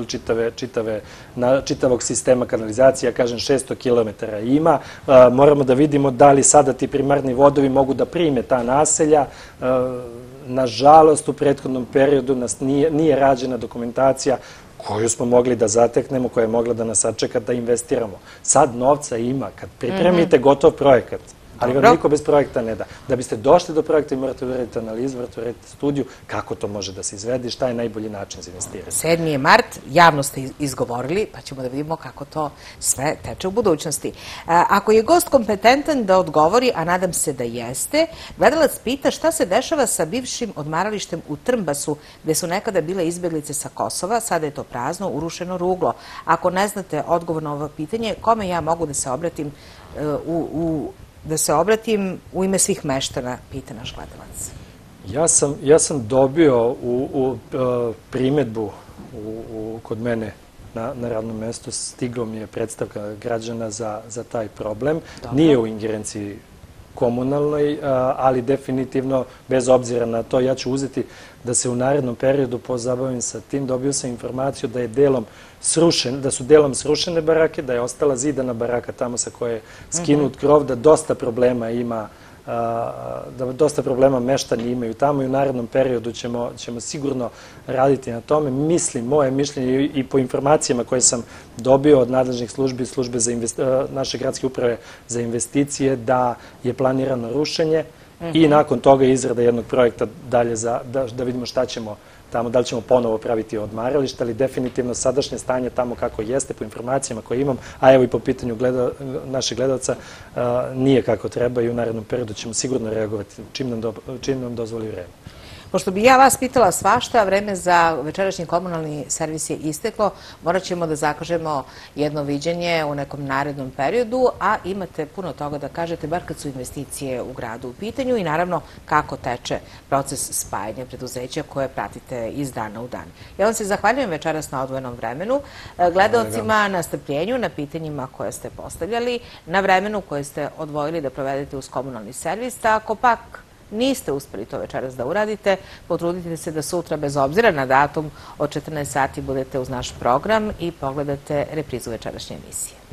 čitavog sistema kanalizacije, ja kažem šesto kilometara ima. Moramo da vidimo da li sada ti primarni vodovi mogu da prime ta naselja. Nažalost, u prethodnom periodu nas nije rađena dokumentacija koju smo mogli da zateknemo, koja je mogla da nas sačeka da investiramo. Sad novca ima. Kad pripremite gotov projekat, ali vam niko bez projekta ne da. Da biste došli do projekta i morate uraditi analizu, morate uraditi studiju, kako to može da se izvede i šta je najbolji način za investiranje. sedmi je mart, javno ste izgovorili, pa ćemo da vidimo kako to sve teče u budućnosti. Ako je gost kompetentan da odgovori, a nadam se da jeste, gledalac pita šta se dešava sa bivšim odmaralištem u Trmbasu, gde su nekada bile izbeglice sa Kosova, sada je to prazno, urušeno ruglo. Ako ne znate odgovor na ovo pitanje, kome ja mogu da se obratim u u da se obratim u ime svih meštana, pita naš gledalac. Ja sam, ja sam dobio u, u primetbu u, kod mene na, na radnom mestu, stiglo mi je predstavka građana za, za taj problem. Dobro. Nije u ingerenciji komunalnoj, ali definitivno, bez obzira na to, ja ću uzeti da se u narednom periodu pozabavim sa tim. Dobio sam informaciju da je delom srušen, da su delom srušene barake, da je ostala zidana baraka tamo sa koje je skinut krov, da dosta problema ima, da dosta problema meštani imaju tamo i u narednom periodu ćemo, ćemo sigurno raditi na tome. Mislim, moje mišljenje i po informacijama koje sam dobio od nadležnih službi, službe za naše gradske uprave za investicije, da je planirano rušenje i nakon toga izrada jednog projekta dalje za, da, da vidimo šta ćemo tamo, da li ćemo ponovo praviti odmaralište, ali definitivno sadašnje stanje tamo kako jeste, po informacijama koje imam, a evo i po pitanju gleda, naših gledalca, nije kako treba i u narednom periodu ćemo sigurno reagovati čim nam, do, čim nam dozvoli vreme. Pošto bi ja vas pitala svašta, vreme za večerašnji komunalni servis je isteklo, morat ćemo da zakažemo jedno viđenje u nekom narednom periodu, a imate puno toga da kažete, bar kad su investicije u gradu u pitanju i naravno kako teče proces spajanja preduzeća koje pratite iz dana u dan. Ja vam se zahvaljujem večeras na odvojenom vremenu, gledaocima na strpljenju, na pitanjima koje ste postavljali, na vremenu koje ste odvojili da provedete uz komunalni servis, ako pak niste uspeli to večeras da uradite, potrudite se da sutra, bez obzira na datum, od četrnaest sati budete uz naš program i pogledate reprizu večerašnje emisije.